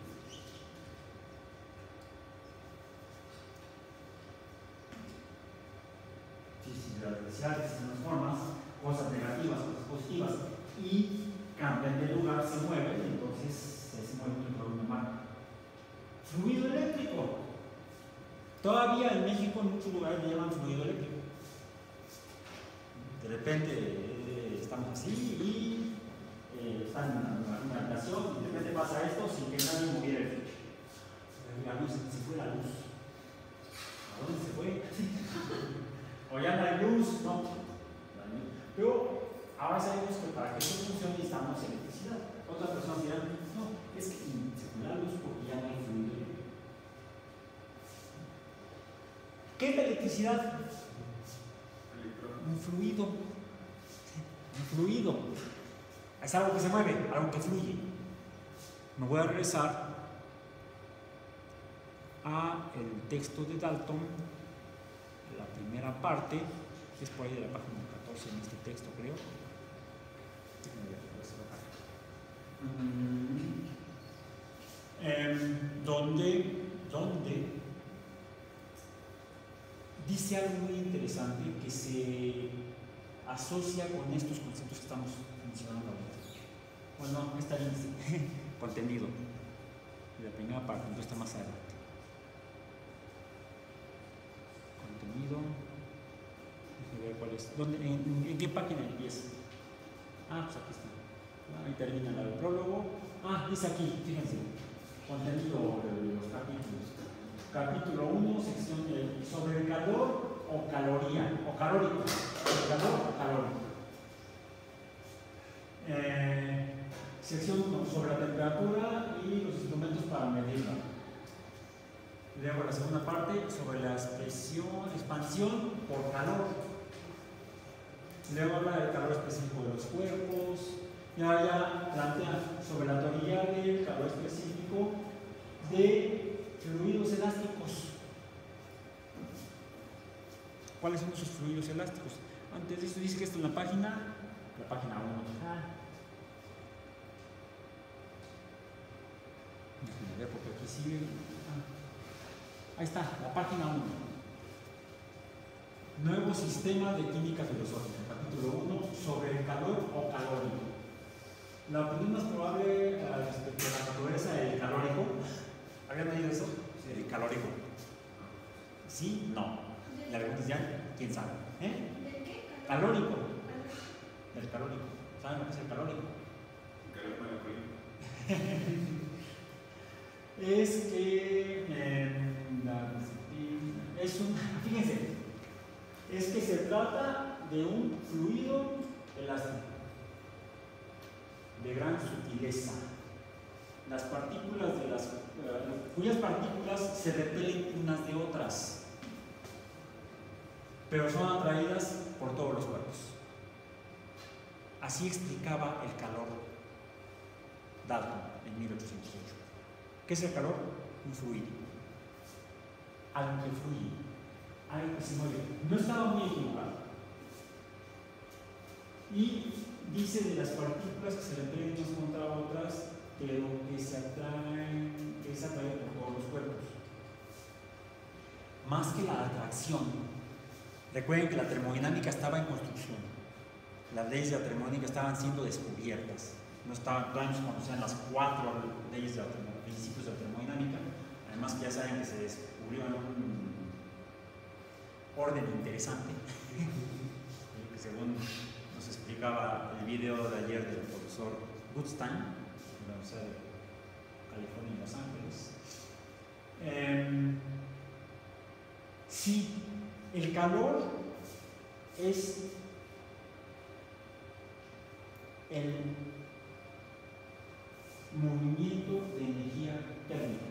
Si la electricidad se transforma, cosas negativas, cosas positivas, y cambian de lugar, se mueven, entonces se mueven por una marca. Fluido eléctrico. Todavía en México en muchos lugares le llaman fluido eléctrico. De repente eh, estamos así y eh, están en una, una habitación y de repente pasa esto sin que nadie moviera el switch. La luz, se fue la luz. ¿A dónde se fue? O ya no hay luz, no. Pero ahora sabemos que para que esto funcione necesitamos electricidad. Otras personas dirán, no, es que se fue la luz porque ya no hay fluido eléctrico. ¿Qué es la electricidad? Un fluido. Un fluido. Es algo que se mueve, algo que fluye. Me voy a regresar a el texto de Dalton, la primera parte, que es por ahí de la página catorce en este texto, creo. Mm, eh, donde, donde dice algo muy interesante que se asocia con estos conceptos que estamos mencionando ahorita. Bueno, no está bien, contenido. La primera parte, entonces está más adelante. Contenido. Déjame ver cuál es. ¿Dónde, en, en qué página empieza? Ah, pues aquí está. Ahí termina el prólogo. Ah, dice aquí, fíjense. Contenido de los capítulos. Capítulo uno, sección de, sobre el calor o caloría, o calórico. El calor o calórico. Eh, sección sobre la temperatura y los instrumentos para medirla. Luego la segunda parte sobre la expresión, expansión por calor. Luego habla del calor específico de los cuerpos. Y ahora ya plantea sobre la teoría del calor específico de fluidos elásticos. ¿Cuáles son esos fluidos elásticos? Antes de eso dice que esto en la página, la página uno. Ah. Déjenme ver porque aquí sigue. Ah. Ahí está, la página uno. Nuevo sistema de química filosófica, capítulo uno, sobre el calor o calórico. La opinión más probable uh, respecto a la naturaleza del calórico. ¿Habían oído eso? Sí. ¿El calórico? ¿Sí? No. La pregunta es ya, ¿quién sabe? ¿Eh? ¿De qué? Calórico. El calórico. ¿Saben lo que es el calórico? Es que eh, es un, fíjense, es que se trata de un fluido elástico de gran sutileza. Las partículas de las uh, cuyas partículas se repelen unas de otras, pero son atraídas por todos los cuerpos. Así explicaba el calor Dalton en mil ochocientos ocho. ¿Qué es el calor? Un fluido. Algo que fluye, algo que se mueve. No estaba muy equivocado. Y dice de las partículas que se repelen unas contra otras, pero que se atraen, que se atraen por todos los cuerpos. Más que la atracción. Recuerden que la termodinámica estaba en construcción. Las leyes de la termodinámica estaban siendo descubiertas. No estaban, todavía no se conocían las cuatro leyes de la principios de la termodinámica. Además que ya saben que se descubrió en un orden interesante. Que según nos explicaba el video de ayer del profesor Goodstein, de la Universidad de California en Los Ángeles. Eh, sí, el calor es el movimiento de energía térmica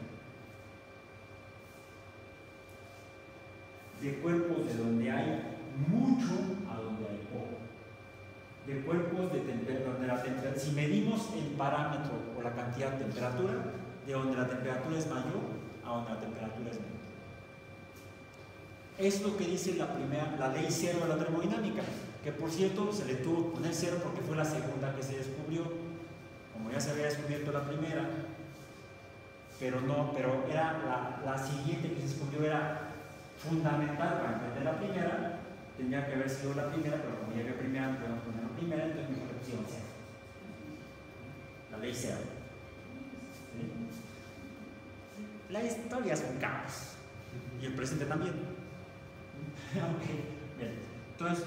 de cuerpos de donde hay mucho a donde hay poco, de cuerpos de temperatura, donde la temperatura, si medimos el parámetro o la cantidad de temperatura, de donde la temperatura es mayor a donde la temperatura es menor. Es lo que dice la primera, la ley cero de la termodinámica, que por cierto se le tuvo que poner cero porque fue la segunda que se descubrió, como ya se había descubierto la primera, pero no, pero era la, la siguiente que se descubrió era fundamental para entender la primera, tenía que haber sido la primera, pero como ya había primera, no podemos poner la primera, entonces mejor le pusieron cero. la ley cero. ¿Sí? La historia es un caos y el presente también. Okay. Bien. Entonces,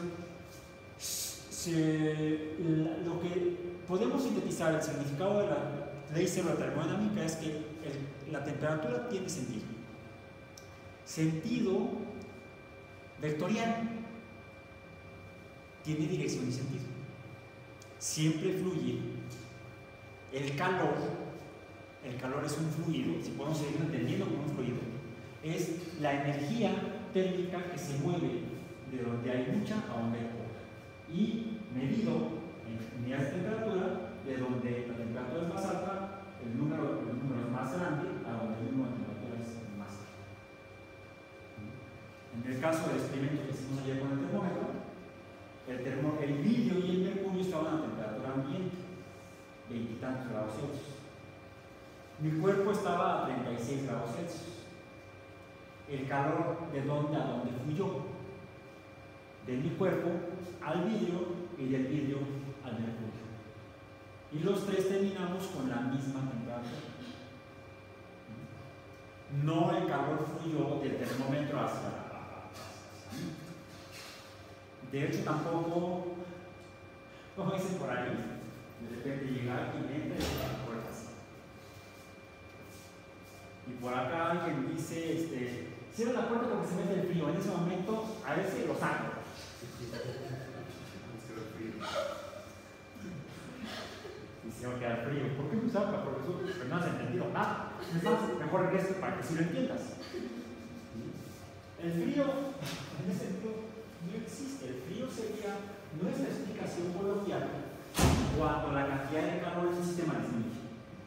se, la, lo que podemos sintetizar el significado de la ley cero de termodinámica es que el, la temperatura tiene sentido. Sentido vectorial. Tiene dirección y sentido. Siempre fluye. El calor, el calor es un fluido, si podemos seguir entendiendo como un fluido, es la energía térmica que se mueve de donde hay mucha a donde hay poca. Y medido en unidades de temperatura, de donde la temperatura es más alta, el número, el número es más grande, a donde el número de temperatura es más alto. En el caso del experimento que hicimos ayer con el termómetro, el, termo, el vidrio y el mercurio estaban a temperatura ambiente, veintitantos grados Celsius. Mi cuerpo estaba a treinta y seis grados Celsius. El calor, ¿de dónde a dónde fluyó? De mi cuerpo al vidrio y del vidrio al mercurio. Y los tres terminamos con la misma temperatura. No el calor fluyó del termómetro hacia, hacia mí. De hecho, tampoco, como dicen por ahí, de repente llega y entra y la puerta así. Y por acá alguien dice, este, cierra la puerta porque se mete el frío. En ese momento, a veces lo saco. Y se va a quedar frío. ¿Por qué me saca, profesor? Porque no has entendido nada. Es más, mejor regreso para que sí lo entiendas. El frío, en ese sentido, no existe. El frío sería nuestra explicación coloquial cuando la cantidad de calor en un sistema disminuye.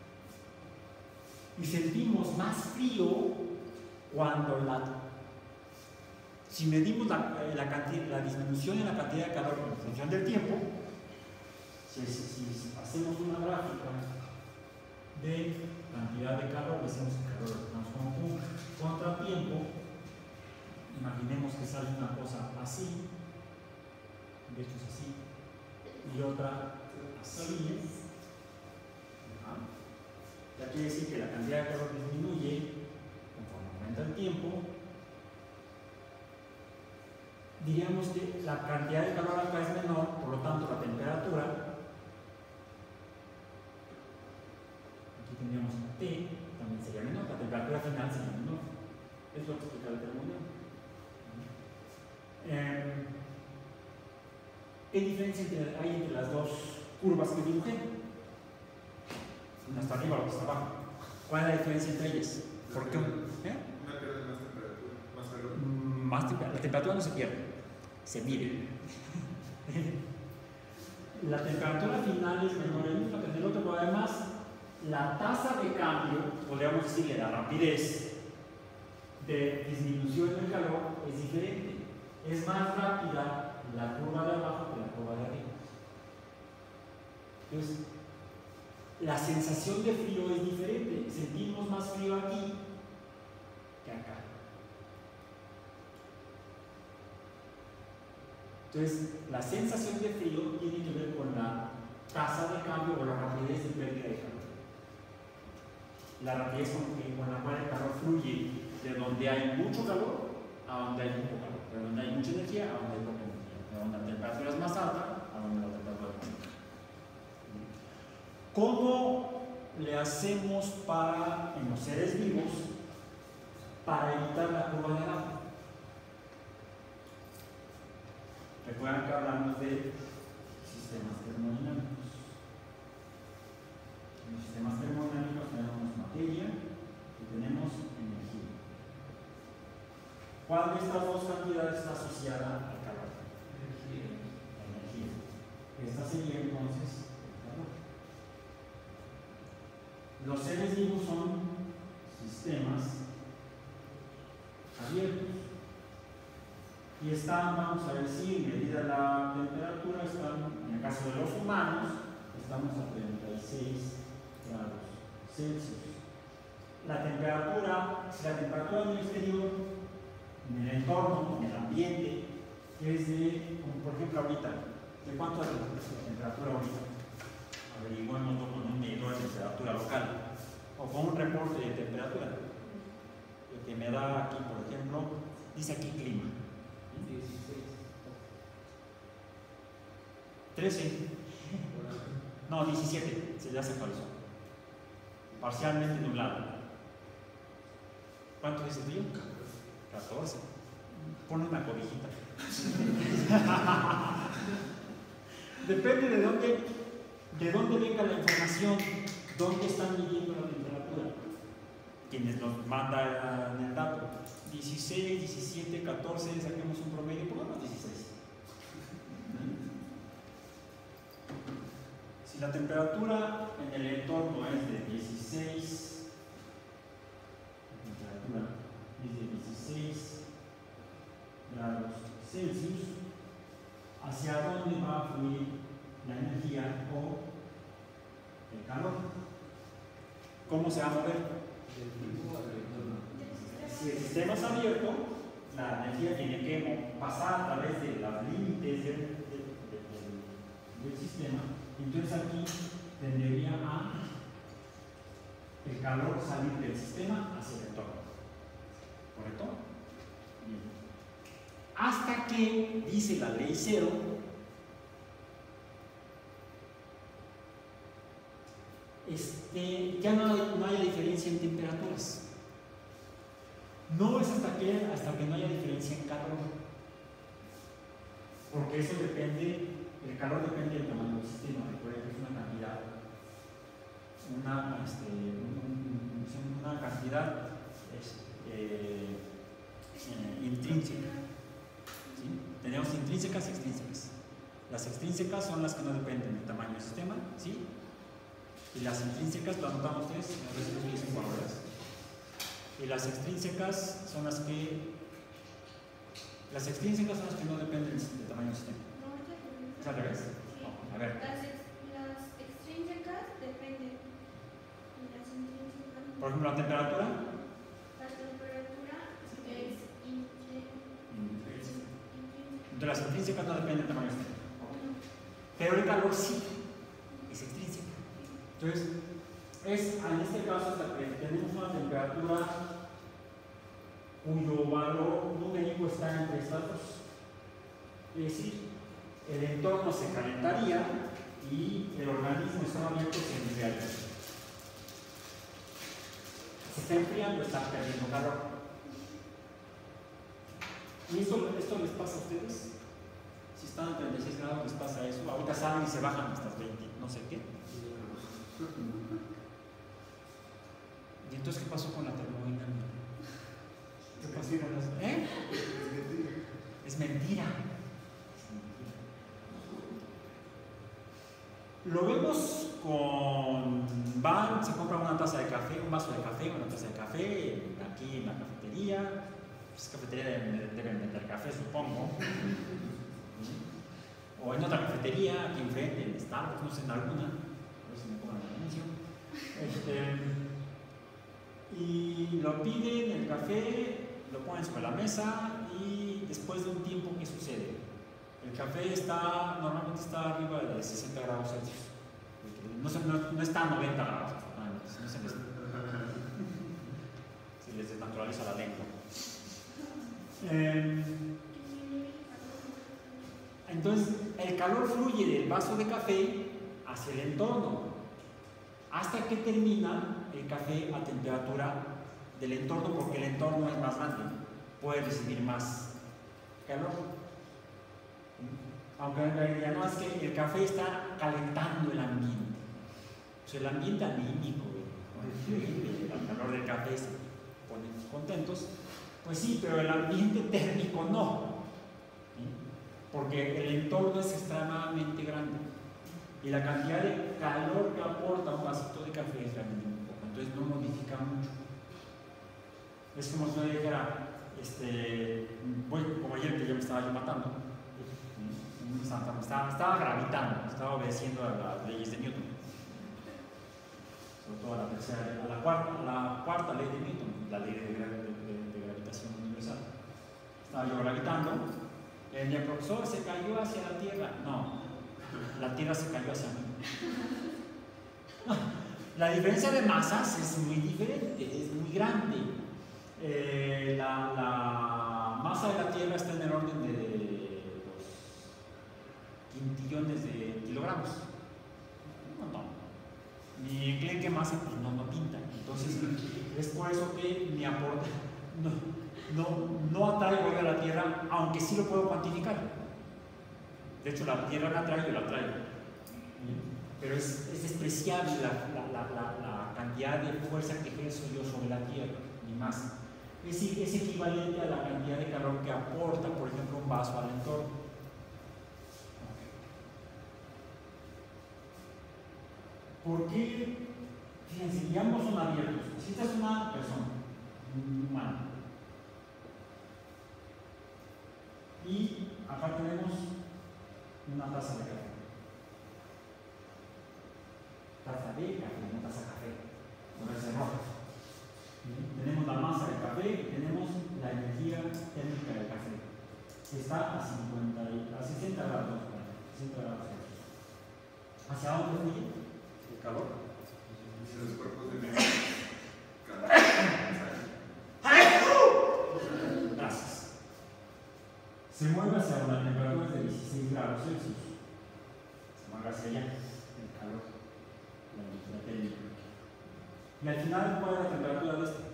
Y sentimos más frío cuando la, si medimos la, la, cantidad, la disminución en la cantidad de calor en función del tiempo, si, si, si hacemos una gráfica de cantidad de calor, decimos que calor lo tenemos como un contratiempo, imaginemos que sale una cosa así, de hecho es así, y otra así. Ya quiere decir que la cantidad de calor disminuye conforme aumenta el tiempo. Diríamos que la cantidad de calor acá es menor, por lo tanto la temperatura, aquí tendríamos T, también sería menor, la temperatura final sería menor. Es lo que explica el termómetro. Eh, ¿Qué diferencia entre, hay entre las dos curvas que dibujé? Una está arriba, la otra está abajo. ¿Cuál es la diferencia entre ellas? ¿Por qué? ¿Eh? Una pierde más temperatura, más calor. Más temper la temperatura no se pierde, se mide. La temperatura final es menor en uno que en el otro, pero además la tasa de cambio, podríamos decirle la rapidez de disminución del calor es diferente. Es más rápida la curva de abajo que la curva de arriba. Entonces, la sensación de frío es diferente. Sentimos más frío aquí que acá. Entonces, la sensación de frío tiene que ver con la tasa de cambio o la rapidez de pérdida de calor. La rapidez con, con la cual el calor fluye de donde hay mucho calor a donde hay poco calor, de donde hay mucha energía a donde hay poca energía, de donde la temperatura es más alta a donde la temperatura es más alta. ¿Cómo le hacemos para, en los seres vivos, para evitar la curva de abajo? Recuerdan que hablamos de sistemas termodinámicos. En los sistemas termodinámicos tenemos materia y tenemos energía. ¿Cuál de estas dos cantidades está asociada al calor? Energía. La energía. Esta sería entonces el calor. Los seres vivos son sistemas abiertos y están, vamos a decir, medida la temperatura, están, en el caso de los humanos, estamos a treinta y seis grados Celsius. La temperatura, si la temperatura en el exterior, en el entorno, en el ambiente, es de, como por ejemplo ahorita, ¿de cuánto es la temperatura ahorita? averiguémoslo con un medidor de temperatura local o con un reporte de temperatura. El que me da aquí, por ejemplo, dice aquí clima. trece. No, diecisiete, se ya se actualizó. Parcialmente nublado. ¿Cuánto dice el tuyo? catorce. Pone una cobijita. Depende de dónde, de dónde venga la información, dónde están midiendo la temperatura. Quienes nos mandan el dato. dieciséis, diecisiete, catorce, saquemos un promedio, pongamos dieciséis. Si la temperatura en el entorno es de dieciséis, la temperatura es de dieciséis grados Celsius, ¿hacia dónde va a fluir la energía o el calor? ¿Cómo se va a mover? Si el sistema es abierto, la energía tiene que pasar a través de los límites del, del, del, del sistema. Entonces aquí tendería a el calor salir del sistema hacia el entorno. ¿Correcto? Bien. Hasta que, dice la ley cero, este, ya no hay, no haya diferencia en temperaturas. No es hasta que, hasta que no haya diferencia en calor. Porque eso depende, el calor depende del tamaño del sistema. Recuerden que es una cantidad, una, este, un, un, una cantidad este, eh, intrínseca. ¿Sí? Tenemos intrínsecas y extrínsecas. Las extrínsecas son las que no dependen del tamaño del sistema, ¿sí? Y las intrínsecas, lo anotamos ustedes, a veces lo dicen palabras. Y las extrínsecas son las que las extrínsecas son las que no dependen del tamaño del sistema. ¿Es al revés? Sí. No, a ver. Las, ex, las extrínsecas dependen de las intrínsecas. Por ejemplo, la temperatura. La temperatura es intrínseca. Entonces las intrínsecas no dependen del tamaño del sistema. Pero el calor sí es extrínseca. Entonces, es en este caso hasta que tenemos una temperatura cuyo valor numérico está entre estas dos. Es decir, el entorno se calentaría y el organismo está abierto, se enfriaría. Se está enfriando, está perdiendo calor. ¿Y esto, esto les pasa a ustedes? Si están a treinta y seis grados, les pasa eso. Ahorita salen y se bajan hasta veinte, no sé qué. ¿Y entonces qué pasó con la termodinámica? ¿Qué pasó con las... ¿Eh? Es mentira. Lo vemos con... Van, se compran una taza de café, un vaso de café, una taza de café, aquí en la cafetería. Pues cafetería deben, deben vender café, supongo. O en otra cafetería, aquí enfrente, en Starbucks, no sé, en alguna. A ver si me pongan el anuncio. Este... Y lo piden el café, lo ponen sobre la mesa y después de un tiempo, ¿qué sucede? El café está, normalmente está arriba de sesenta grados Celsius. No, se, no, no está a noventa grados, no se les, se les desnaturaliza la lengua. Eh, entonces, el calor fluye del vaso de café hacia el entorno, hasta que termina el café a temperatura del entorno, porque el entorno es más grande, puede recibir más calor. Aunque en realidad no, es que el café está calentando el ambiente. O sea, el ambiente anímico, el calor del café se ponen contentos. Pues sí, pero el ambiente térmico no, ¿sí? Porque el entorno es extremadamente grande y la cantidad de calor que aporta un vasito de café es realmente muy poco, entonces no modifica mucho. Es como si yo dijera, este, voy, como ayer que yo me estaba yo matando, estaba, estaba, estaba gravitando, estaba obedeciendo a las leyes de Newton, sobre todo a la tercera, a la cuarta, a la cuarta ley de Newton, la ley de, de, de, de gravitación universal. Estaba yo gravitando, y mi profesor se cayó hacia la Tierra. No, la Tierra se cayó hacia mí. La diferencia de masas es muy diferente, es muy grande. Eh, la, la masa de la Tierra está en el orden de los quintillones de kilogramos. Un montón. Ni enclenque masa, pues no, no pinta. Entonces, es por eso que mi aporte no, no, no atraigo a la Tierra, aunque sí lo puedo cuantificar. De hecho, la Tierra la atrae, yo la atraigo. Pero es, es despreciable la, la, la, la, la cantidad de fuerza que ejerzo yo sobre la Tierra, ni más. Es, es equivalente a la cantidad de calor que aporta, por ejemplo, un vaso al entorno. ¿Por qué? Fíjense, y ambos son abiertos. Si esta es una persona, un humano, y acá tenemos una taza de café. Taza de café, no taza de café, no es roja. Tenemos la masa del café y tenemos la energía térmica del café. Está a, cincuenta, a sesenta grados, sesenta grados Celsius. ¿Hacia dónde fluye el calor? Hacia los cuerpos de Gracias. Se mueve hacia una temperatura de dieciséis grados Celsius. Se mueve hacia allá el calor, la energía térmica. Y al final, ¿cuál es la temperatura de este?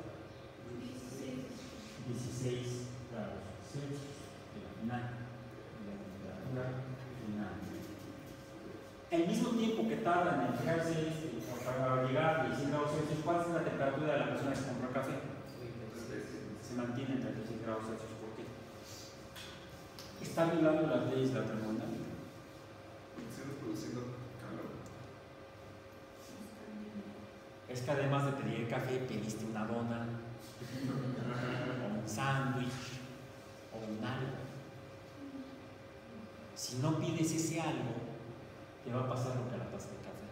dieciséis grados Celsius. Y al final, la temperatura final. El mismo tiempo que tarda en enfriarse este, para llegar a dieciséis grados Celsius, ¿cuál es la temperatura de la persona que se compró el café? Se mantiene en treinta y seis grados Celsius. ¿Por qué? Está violando las leyes de la termodinámica. Estamos produciendo calor. Es que además de pedir el café, pediste una dona, o un sándwich, o un algo. Si no pides ese algo, te va a pasar lo que a la taza de café.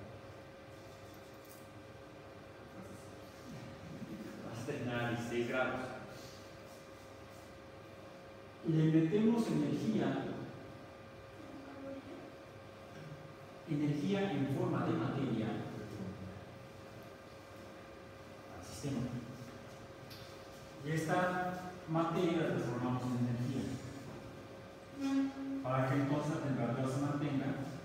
Vas a terminar a dieciséis grados. Y le metemos energía, energía en forma de materia al sistema. Y esta materia la transformamos en energía. Para que entonces la temperatura se mantenga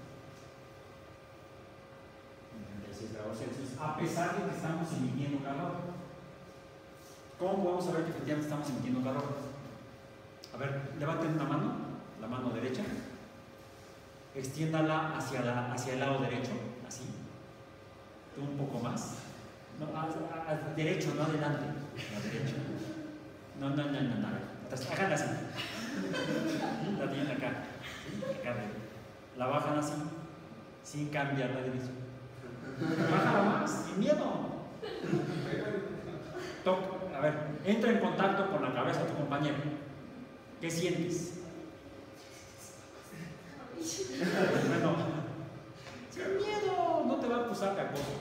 en treinta y seis grados Celsius, a pesar de que estamos emitiendo calor. ¿Cómo podemos saber que efectivamente estamos emitiendo calor? A ver, levanten una mano, la mano derecha, extiéndala hacia, la, hacia el lado derecho, así, un poco más, no, a, a, a, derecho, no adelante, a derecho, no, no, no, no, no, entonces háganla así, la tienen acá, acá, la bajan así, sin cambiar la dirección, bájala más, sin miedo, toca, a ver, entra en contacto con la cabeza de tu compañero. ¿Qué sientes? Bueno, sin miedo, no te va a acusar cacoso.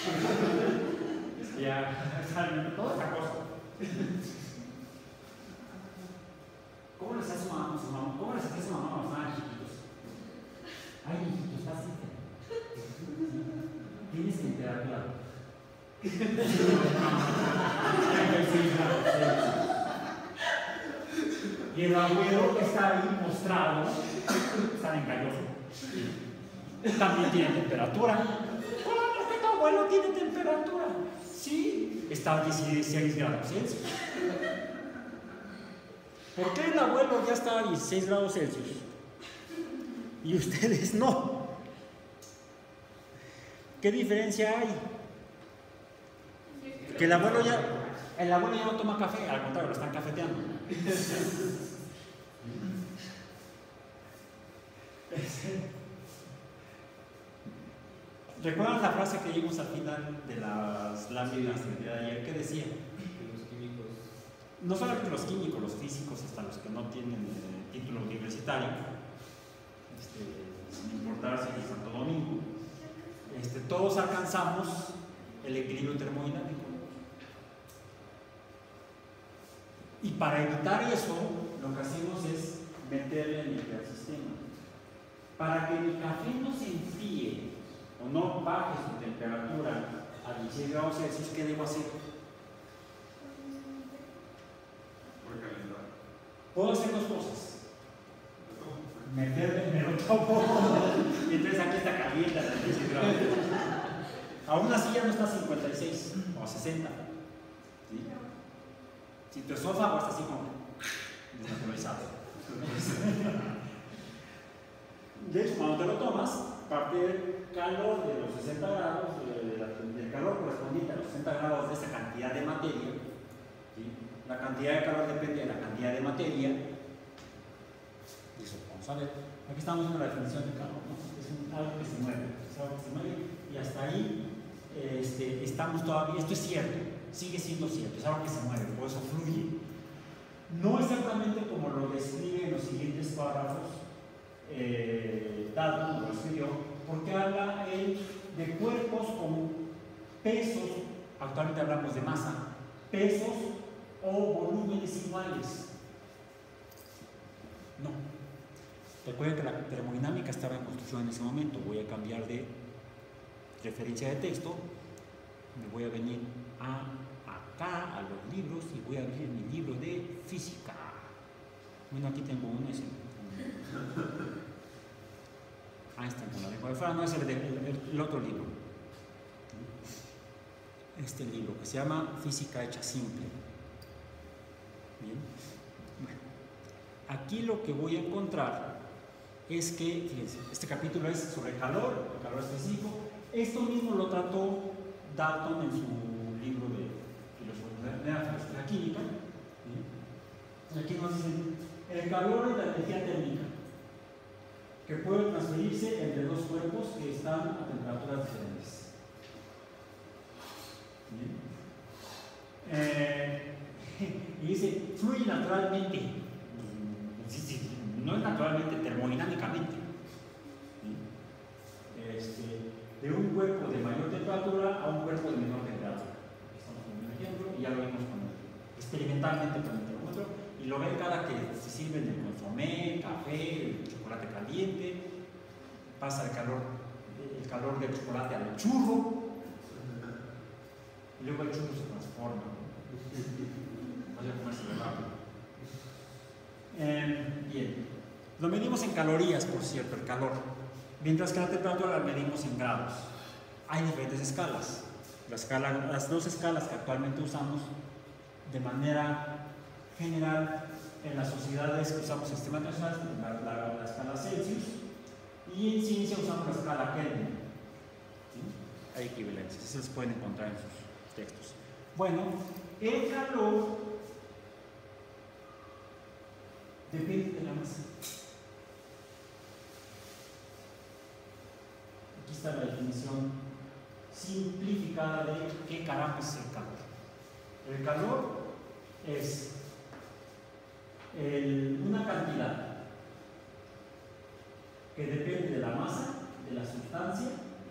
Ya, toda esa cosa. ¿Cómo les hace su mamá? Su mamá? ¿Cómo les hace su mamá cuando estaban chiquitos? Ay, hijito, estás en tienes temperatura. Y el abuelo que está ahí mostrado, está engañoso, también tiene temperatura. ¿Cómo que tu abuelo tiene temperatura? Sí, está a dieciséis grados Celsius. ¿Por qué el abuelo ya está a dieciséis grados Celsius y ustedes no? ¿Qué diferencia hay? Que el abuelo ya, el abuelo ya no toma café, al contrario, lo están cafeteando. ¿Recuerdan la frase que vimos al final de las láminas del día de ayer? ¿Qué decía? Los químicos. No solamente los químicos, los físicos, hasta los que no tienen eh, título universitario, este, sin importar si es Santo Domingo, este, todos alcanzamos el equilibrio termodinámico. Y para evitar eso, lo que hacemos es meterle energía al sistema. Para que el café no se enfríe o no baje su temperatura a dieciséis grados Celsius, ¿qué debo hacer? Por calentar. Puedo hacer dos cosas. Meterme, me lo tomo, y entonces aquí está caliente a dieciséis grados. Aún así ya no está a cincuenta y seis o a sesenta. ¿Sí? Si tu esófago está así como desnaturalizado. De hecho, cuando te lo tomas, parte del calor de los sesenta grados, de la, del calor correspondiente a los sesenta grados de esa cantidad de materia. ¿Sí? La cantidad de calor depende de la cantidad de materia. Y eso, vamos a ver. Aquí estamos viendo la definición de calor, ¿no? Es un, algo que se mueve, es algo que se mueve, y hasta ahí este, estamos todavía. Esto es cierto, sigue siendo cierto, es algo que se mueve, por eso fluye. No exactamente como lo describe en los siguientes párrafos, eh, Dalton lo escribió, porque habla él de cuerpos con pesos, actualmente hablamos de masa, pesos o volúmenes iguales. No. Recuerden que la termodinámica estaba en construcción en ese momento. Voy a cambiar de referencia de texto, me voy a venir a acá, a los libros, y voy a abrir mi libro de física. Bueno, aquí tengo uno, ese. Einstein con la lengua de fuera, no es el, de, el, el otro libro. Este libro que se llama Física hecha simple. Bien. Bueno, aquí lo que voy a encontrar es que, fíjense, este capítulo es sobre el calor, el calor específico. Esto mismo lo trató Dalton en su libro de filosofía, de la filosofía química. ¿Sí? Aquí nos dicen, el calor es la energía térmica que puede transferirse entre dos cuerpos que están a temperaturas diferentes. ¿Bien? Eh, y dice, fluye naturalmente. Sí, sí, no es naturalmente, termodinámicamente. ¿Sí? Este, de un cuerpo de mayor temperatura a un cuerpo de menor temperatura. Estamos poniendo un ejemplo y ya lo vimos con, experimentalmente con el termómetro, y lo ven cada que se sirven el consomé, café, el chocolate caliente, pasa el calor, el calor del chocolate al churro, y luego el churro se transforma. Vaya a comerse de rápido. Eh, bien, lo medimos en calorías, por cierto, el calor, mientras que la temperatura la medimos en grados. Hay diferentes escalas. La escala, las dos escalas que actualmente usamos de manera general en las sociedades que usamos sistemas internacionales, la, la, la escala Celsius, y en ciencia usamos la escala Kelvin. ¿Sí? Hay equivalencias, se las pueden encontrar en sus textos. Bueno, el calor depende de la masa. Aquí está la definición simplificada de qué caramba es el calor. El calor es el, una cantidad que depende de la masa, de la sustancia,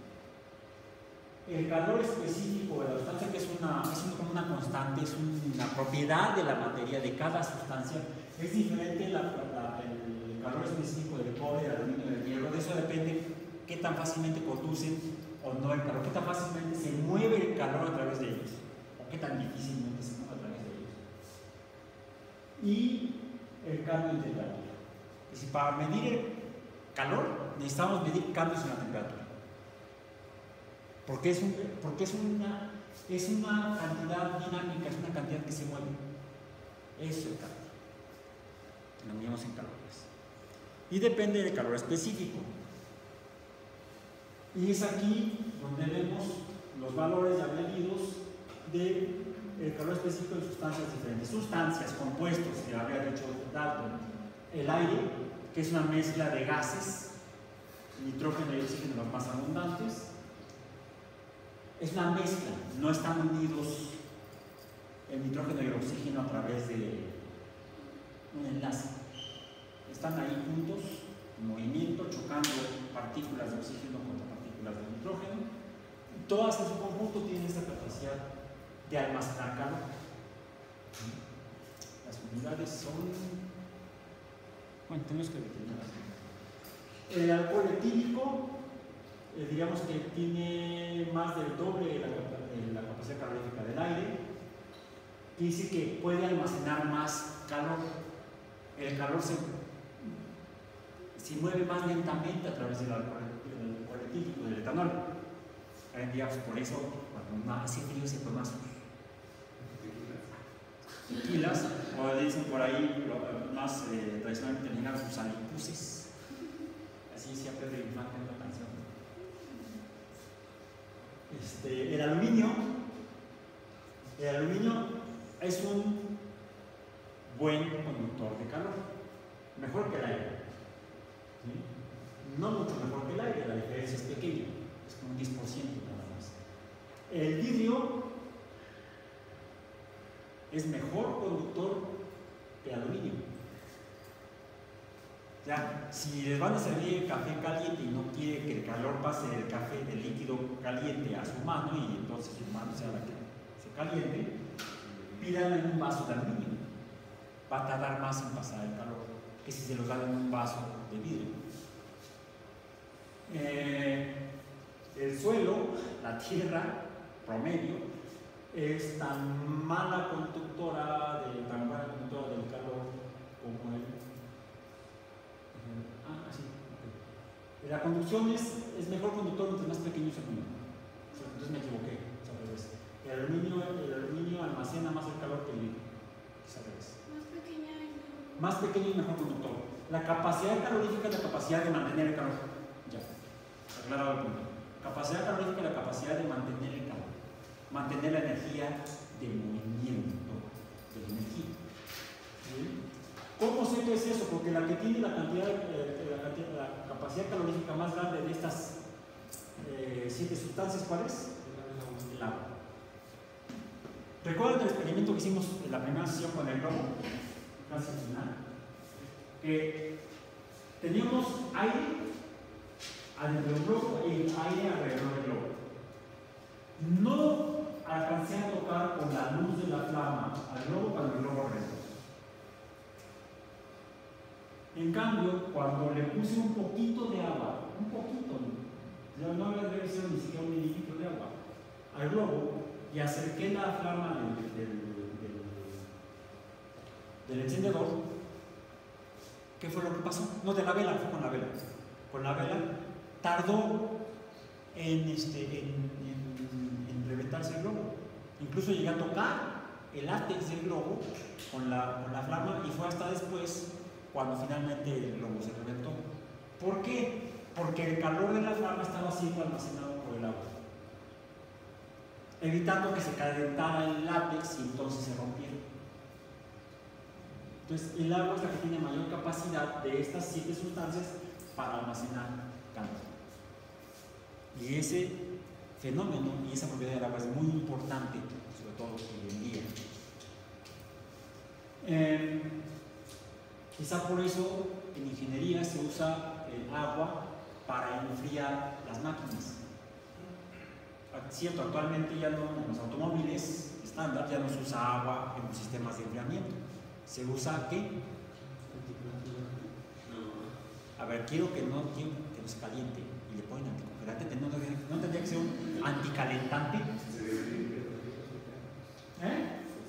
el calor específico de la sustancia, que es, una, es como una constante, es una propiedad de la materia, de cada sustancia. Es diferente la, la, el calor específico del cobre, del aluminio, del hierro. De eso depende qué tan fácilmente conducen o no el calor, qué tan fácilmente se mueve el calor a través de ellos, o qué tan difícilmente se mueve a través de ellos. Y el cambio de temperatura. Es decir, para medir el calor necesitamos medir cambios en la temperatura. Porque es, un, porque es, una, es una cantidad dinámica, es una cantidad que se mueve. Eso es el calor. Lo medimos en calorías. Y depende del calor específico. Y es aquí donde vemos los valores ya medidos del calor específico de sustancias diferentes. Sustancias, compuestos, que había dicho Dalton. El aire, que es una mezcla de gases, nitrógeno y oxígeno los más abundantes. Es una mezcla, no están unidos el nitrógeno y el oxígeno a través de un enlace. Están ahí juntos, en movimiento, chocando partículas de oxígeno contra partículas de nitrógeno. Y todas en su conjunto tienen esta capacidad de almacenar calor. Las unidades son... Bueno, tenemos que determinarlas. El alcohol etílico, Eh, digamos que tiene más del doble de la, capacidad calorífica del aire. Quiere decir que puede almacenar más calor. El calor se, se mueve más lentamente a través del alcohol, del alcohol etílico, del etanol. Hoy en día, pues, por eso, cuando más hace frío, se toma sus tequilas, o dicen por ahí, lo, más eh, tradicionalmente llegan sus alipuses. Así decía Pedro Infante en una canción. Este, el aluminio, el aluminio es un buen conductor de calor, mejor que el aire, ¿sí? No mucho mejor que el aire, la diferencia es pequeña, es como un diez por ciento nada más. El vidrio es mejor conductor que el aluminio. Ya, si les van a servir el café caliente y no quiere que el calor pase del café, del líquido caliente a su mano y entonces su mano sea la que se caliente, pídanlo en un vaso de aluminio. Va a tardar más en pasar el calor que si se lo dan en un vaso de vidrio. Eh, el suelo, la tierra promedio, es tan mala conductora, de, tan buena conductora del calor como el. Ah, sí. Okay. La conducción es, es mejor conductor mientras más pequeño es el aluminio. Entonces me equivoqué. Es al revés. El aluminio, el aluminio almacena más el calor que el vidrio. Es al revés. Más pequeña y mejor. Más pequeño y mejor conductor. La capacidad calorífica es la capacidad de mantener el calor. Ya. Aclarado el punto. Capacidad calorífica es la capacidad de mantener el calor. Mantener la energía de movimiento de la energía. ¿Sí? ¿Cómo sé que es eso? Porque la que tiene la cantidad, eh, la, cantidad la capacidad calorífica más grande de estas eh, siete sustancias, ¿cuál es? El agua. ¿Recuerdan el experimento que hicimos en la primera sesión con el globo? Casi al final. Que teníamos aire adentro del globo y aire alrededor del globo. No alcancé a tocar con la luz de la flama al globo cuando el globo reventó. En cambio, cuando le puse un poquito de agua, un poquito, no, no le sido ni siquiera un mililitro de agua, al globo y acerqué la flama del, del, del, del encendedor, ¿qué fue lo que pasó? No, de la vela, fue con la vela. Con la vela tardó en, este, en, en, en reventarse el globo. Incluso llegué a tocar el látex del globo con la, con la flama y fue hasta después cuando finalmente el globo se reventó. ¿Por qué? Porque el calor de la flama estaba siendo almacenado por el agua, evitando que se calentara el látex y entonces se rompiera. Entonces, el agua es la que tiene mayor capacidad de estas siete sustancias para almacenar calor. Y ese fenómeno y esa propiedad del agua es muy importante, sobre todo hoy en día. Eh, quizá por eso en ingeniería se usa el agua para enfriar las máquinas. Cierto, actualmente ya no, en los automóviles estándar ya no se usa agua en los sistemas de enfriamiento. ¿Se usa qué? A ver, quiero que no, quiero que no se caliente y le ponen anticongelante. ¿No, no, no tendría que ser un anticalentante? ¿Eh?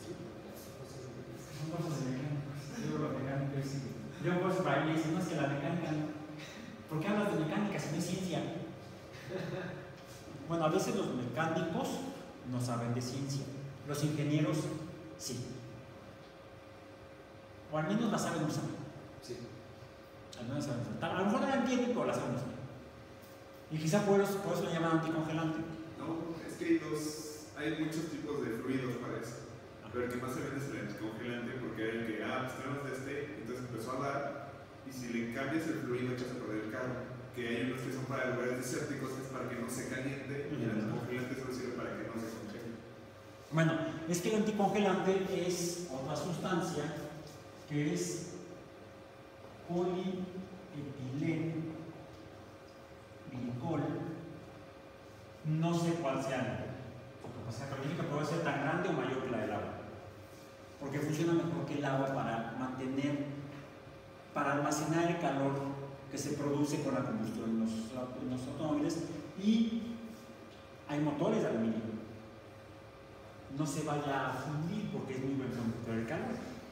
Son cosas de mecánicos. Yo lo mecánico es. Yo por eso para mí dicen, no es que la mecánica no. ¿Por qué hablas de mecánica si no es ciencia? Bueno, a veces los mecánicos no saben de ciencia. Los ingenieros sí. O al menos la saben usar. Sí. Al menos saben usar. A lo mejor no la entienden, pero la saben usar. Y quizá por eso, por eso le llaman anticongelante. No, es que hay dos, hay muchos tipos de fluidos para eso. Pero el que más se vende es el anticongelante, porque hay el que, ah, pues tenemos de este, entonces empezó a dar, y si le cambias el fluido echas a perder el carro. Que hay unos que son para lugares desérticos, que es para que no se caliente, y el anticongelante solo sirve para que no se congele. Bueno, es que el anticongelante es otra sustancia que es polietilenglicol. No sé cuál sea su capacidad calorífica, puede ser tan grande o mayor que la del agua, porque funciona mejor que el agua para mantener, para almacenar el calor que se produce con la combustión en los, en los automóviles. Y hay motores de aluminio. no se vaya a fundir porque es muy buen conductor de calor.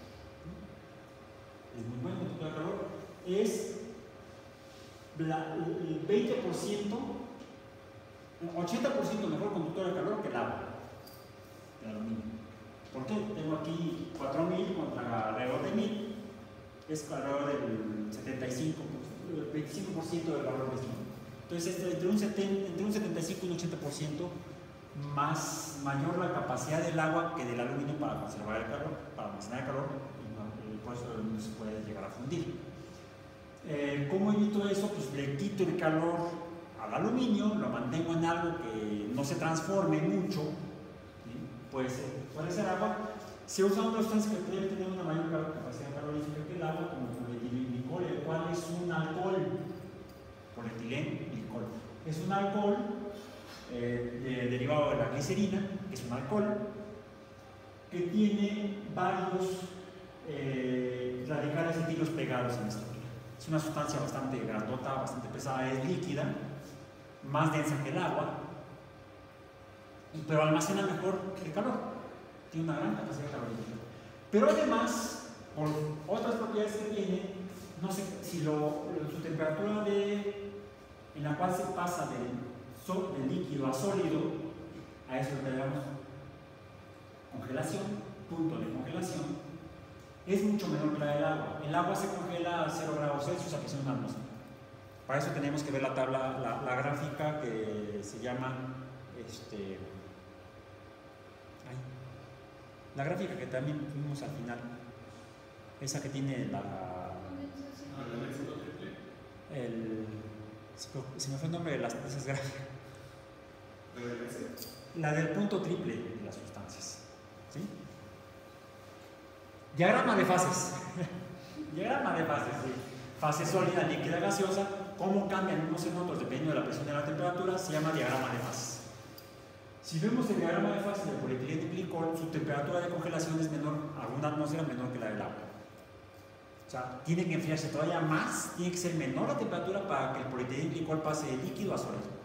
Es muy buen conductor de calor. Es la, el veinte por ciento, ochenta por ciento mejor conductor de calor que el agua de aluminio. ¿Por qué? Tengo aquí cuatro mil contra alrededor de mil, es alrededor del setenta y cinco, veinticinco por ciento del valor mismo. Entonces, entre un, setenta, entre un setenta y cinco y un ochenta por ciento más mayor la capacidad del agua que del aluminio para conservar el calor, para almacenar el calor, y por eso el aluminio se puede llegar a fundir. Eh, ¿Cómo evito eso? Pues le quito el calor al aluminio, lo mantengo en algo que no se transforme mucho, ¿sí? Puede ser, puede ser agua. Se usan otras sustancias que pueden tener una mayor capacidad calorífica que el agua, como polietilenglicol, el cual es un alcohol. Polietilenglicol es un alcohol eh, de, derivado de la glicerina, que es un alcohol que tiene varios eh, radicales etilos pegados en esta vía. Es una sustancia bastante grandota, bastante pesada, es líquida, más densa que el agua, pero almacena mejor el calor, tiene una gran capacidad calorífica. Pero además, por otras propiedades que tiene, no sé si lo, su temperatura de, en la cual se pasa del, sol, del líquido a sólido, a eso le llamamos congelación, punto de congelación, es mucho menor que la del agua. El agua se congela a cero grados Celsius a presión atmosférica. Para eso tenemos que ver la tabla, la, la gráfica que se llama este, ay, la gráfica que también vimos al final, esa que tiene la el, se me fue el nombre de, las, de esas gráficas, la del punto triple de las sustancias, ¿sí? Diagrama de fases. Diagrama de fases, sí. Fase sólida, líquida, gaseosa. Cómo cambian unos en otros dependiendo de la presión y de la temperatura, se llama diagrama de fases. Si vemos el diagrama de fases del polietilenglicol, su temperatura de congelación es menor, a una atmósfera menor que la del agua. O sea, tiene que enfriarse todavía más, tiene que ser menor la temperatura para que el polietilenglicol pase de líquido a sólido.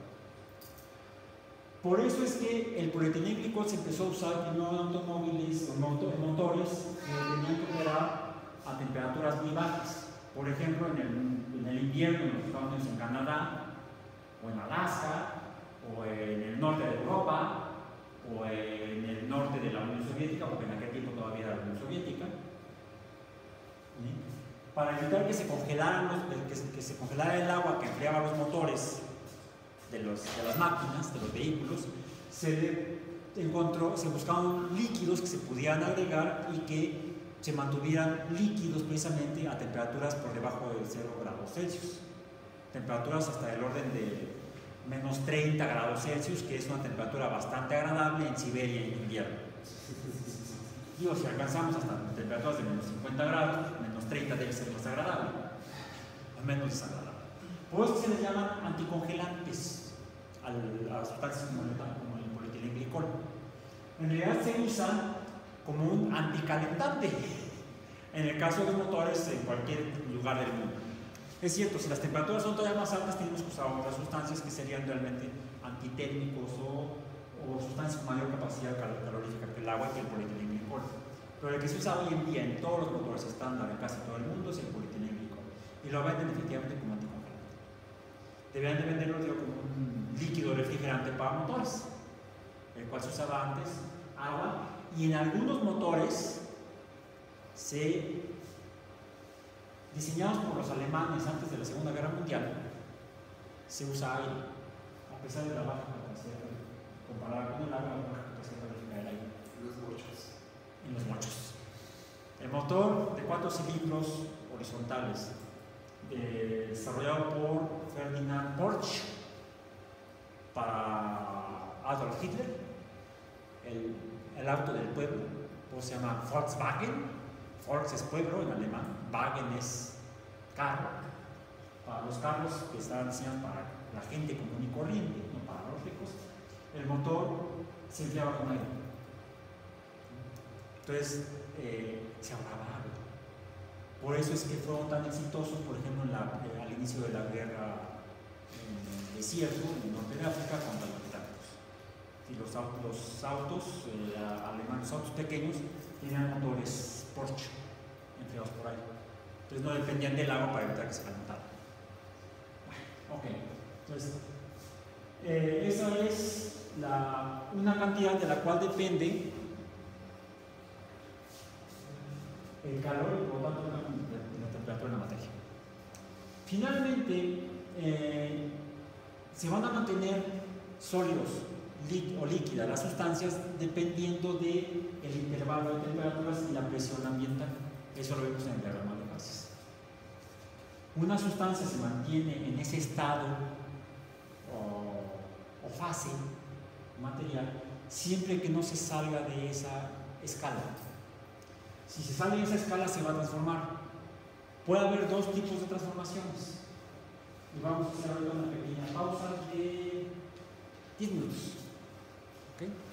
Por eso es que el polietilenglicol se empezó a usar primero en automóviles, en motores que tenían que operar a temperaturas muy bajas. Por ejemplo, en el, en el invierno en los Estados Unidos, en Canadá, o en Alaska, o en el norte de Europa, o en el norte de la Unión Soviética, porque en aquel tiempo todavía era la Unión Soviética, ¿sí? Para evitar que se congelaran los, que se, que se congelara el agua que enfriaba los motores de, los, de las máquinas, de los vehículos, se encontró, se buscaban líquidos que se pudieran agregar y que se mantuvieran líquidos precisamente a temperaturas por debajo de cero grados Celsius, temperaturas hasta el orden de menos treinta grados Celsius, que es una temperatura bastante agradable en Siberia en invierno. Digo, si alcanzamos hasta temperaturas de menos cincuenta grados, menos treinta debe ser más agradable, o menos desagradable. Por eso se les llaman anticongelantes a las sustancias como el polietilenglicol. En realidad se usan como un anticalentante en el caso de los motores en cualquier lugar del mundo. Es cierto, si las temperaturas son todavía más altas, tenemos que usar otras sustancias que serían realmente antitérmicos o, o sustancias con mayor capacidad cal calorífica que el agua y que el polietilenglicol. Pero el que se usa hoy en día en todos los motores estándar en casi todo el mundo es el polietilenglicol y lo venden efectivamente como anticongelante. Deberían de venderlo digo, como un líquido refrigerante para motores, el cual se usaba antes, agua, y en algunos motores se diseñados por los alemanes antes de la Segunda Guerra Mundial, se usa aire, a pesar de la baja capacidad, comparada con el agua, la baja capacidad del aire. Los bochos. En los bochos. El motor de cuatro cilindros horizontales, eh, desarrollado por Ferdinand Porsche para Adolf Hitler, el, el auto del pueblo, pues se llama Volkswagen. Volks es pueblo en alemán, Wagen es carro, para los carros que estaban diseñados para la gente común y corriente, no para los ricos. El motor se enfriaba con aire, entonces eh, se ahorraba agua. Por eso es que fueron tan exitosos, por ejemplo, en la, eh, al inicio de la guerra en el desierto, en el norte de África, contra los británicos. Y los autos, los autos eh, alemanes, los autos pequeños, tenían motores Porsche, enfriados por ahí. Entonces no dependían del agua para evitar que se calentara. Ok, entonces eh, esa es la, una cantidad de la cual depende el calor y por lo tanto la, la temperatura de la materia. Finalmente, eh, se van a mantener sólidos o líquidas las sustancias dependiendo del intervalo de temperaturas y la presión ambiental. Eso lo vemos en el diagrama de gases. Una sustancia se mantiene en ese estado o, o fase material siempre que no se salga de esa escala. Si se sale de esa escala se va a transformar. Puede haber dos tipos de transformaciones. Y vamos a hacer ahora una pequeña pausa de diez minutos. ¿Okay?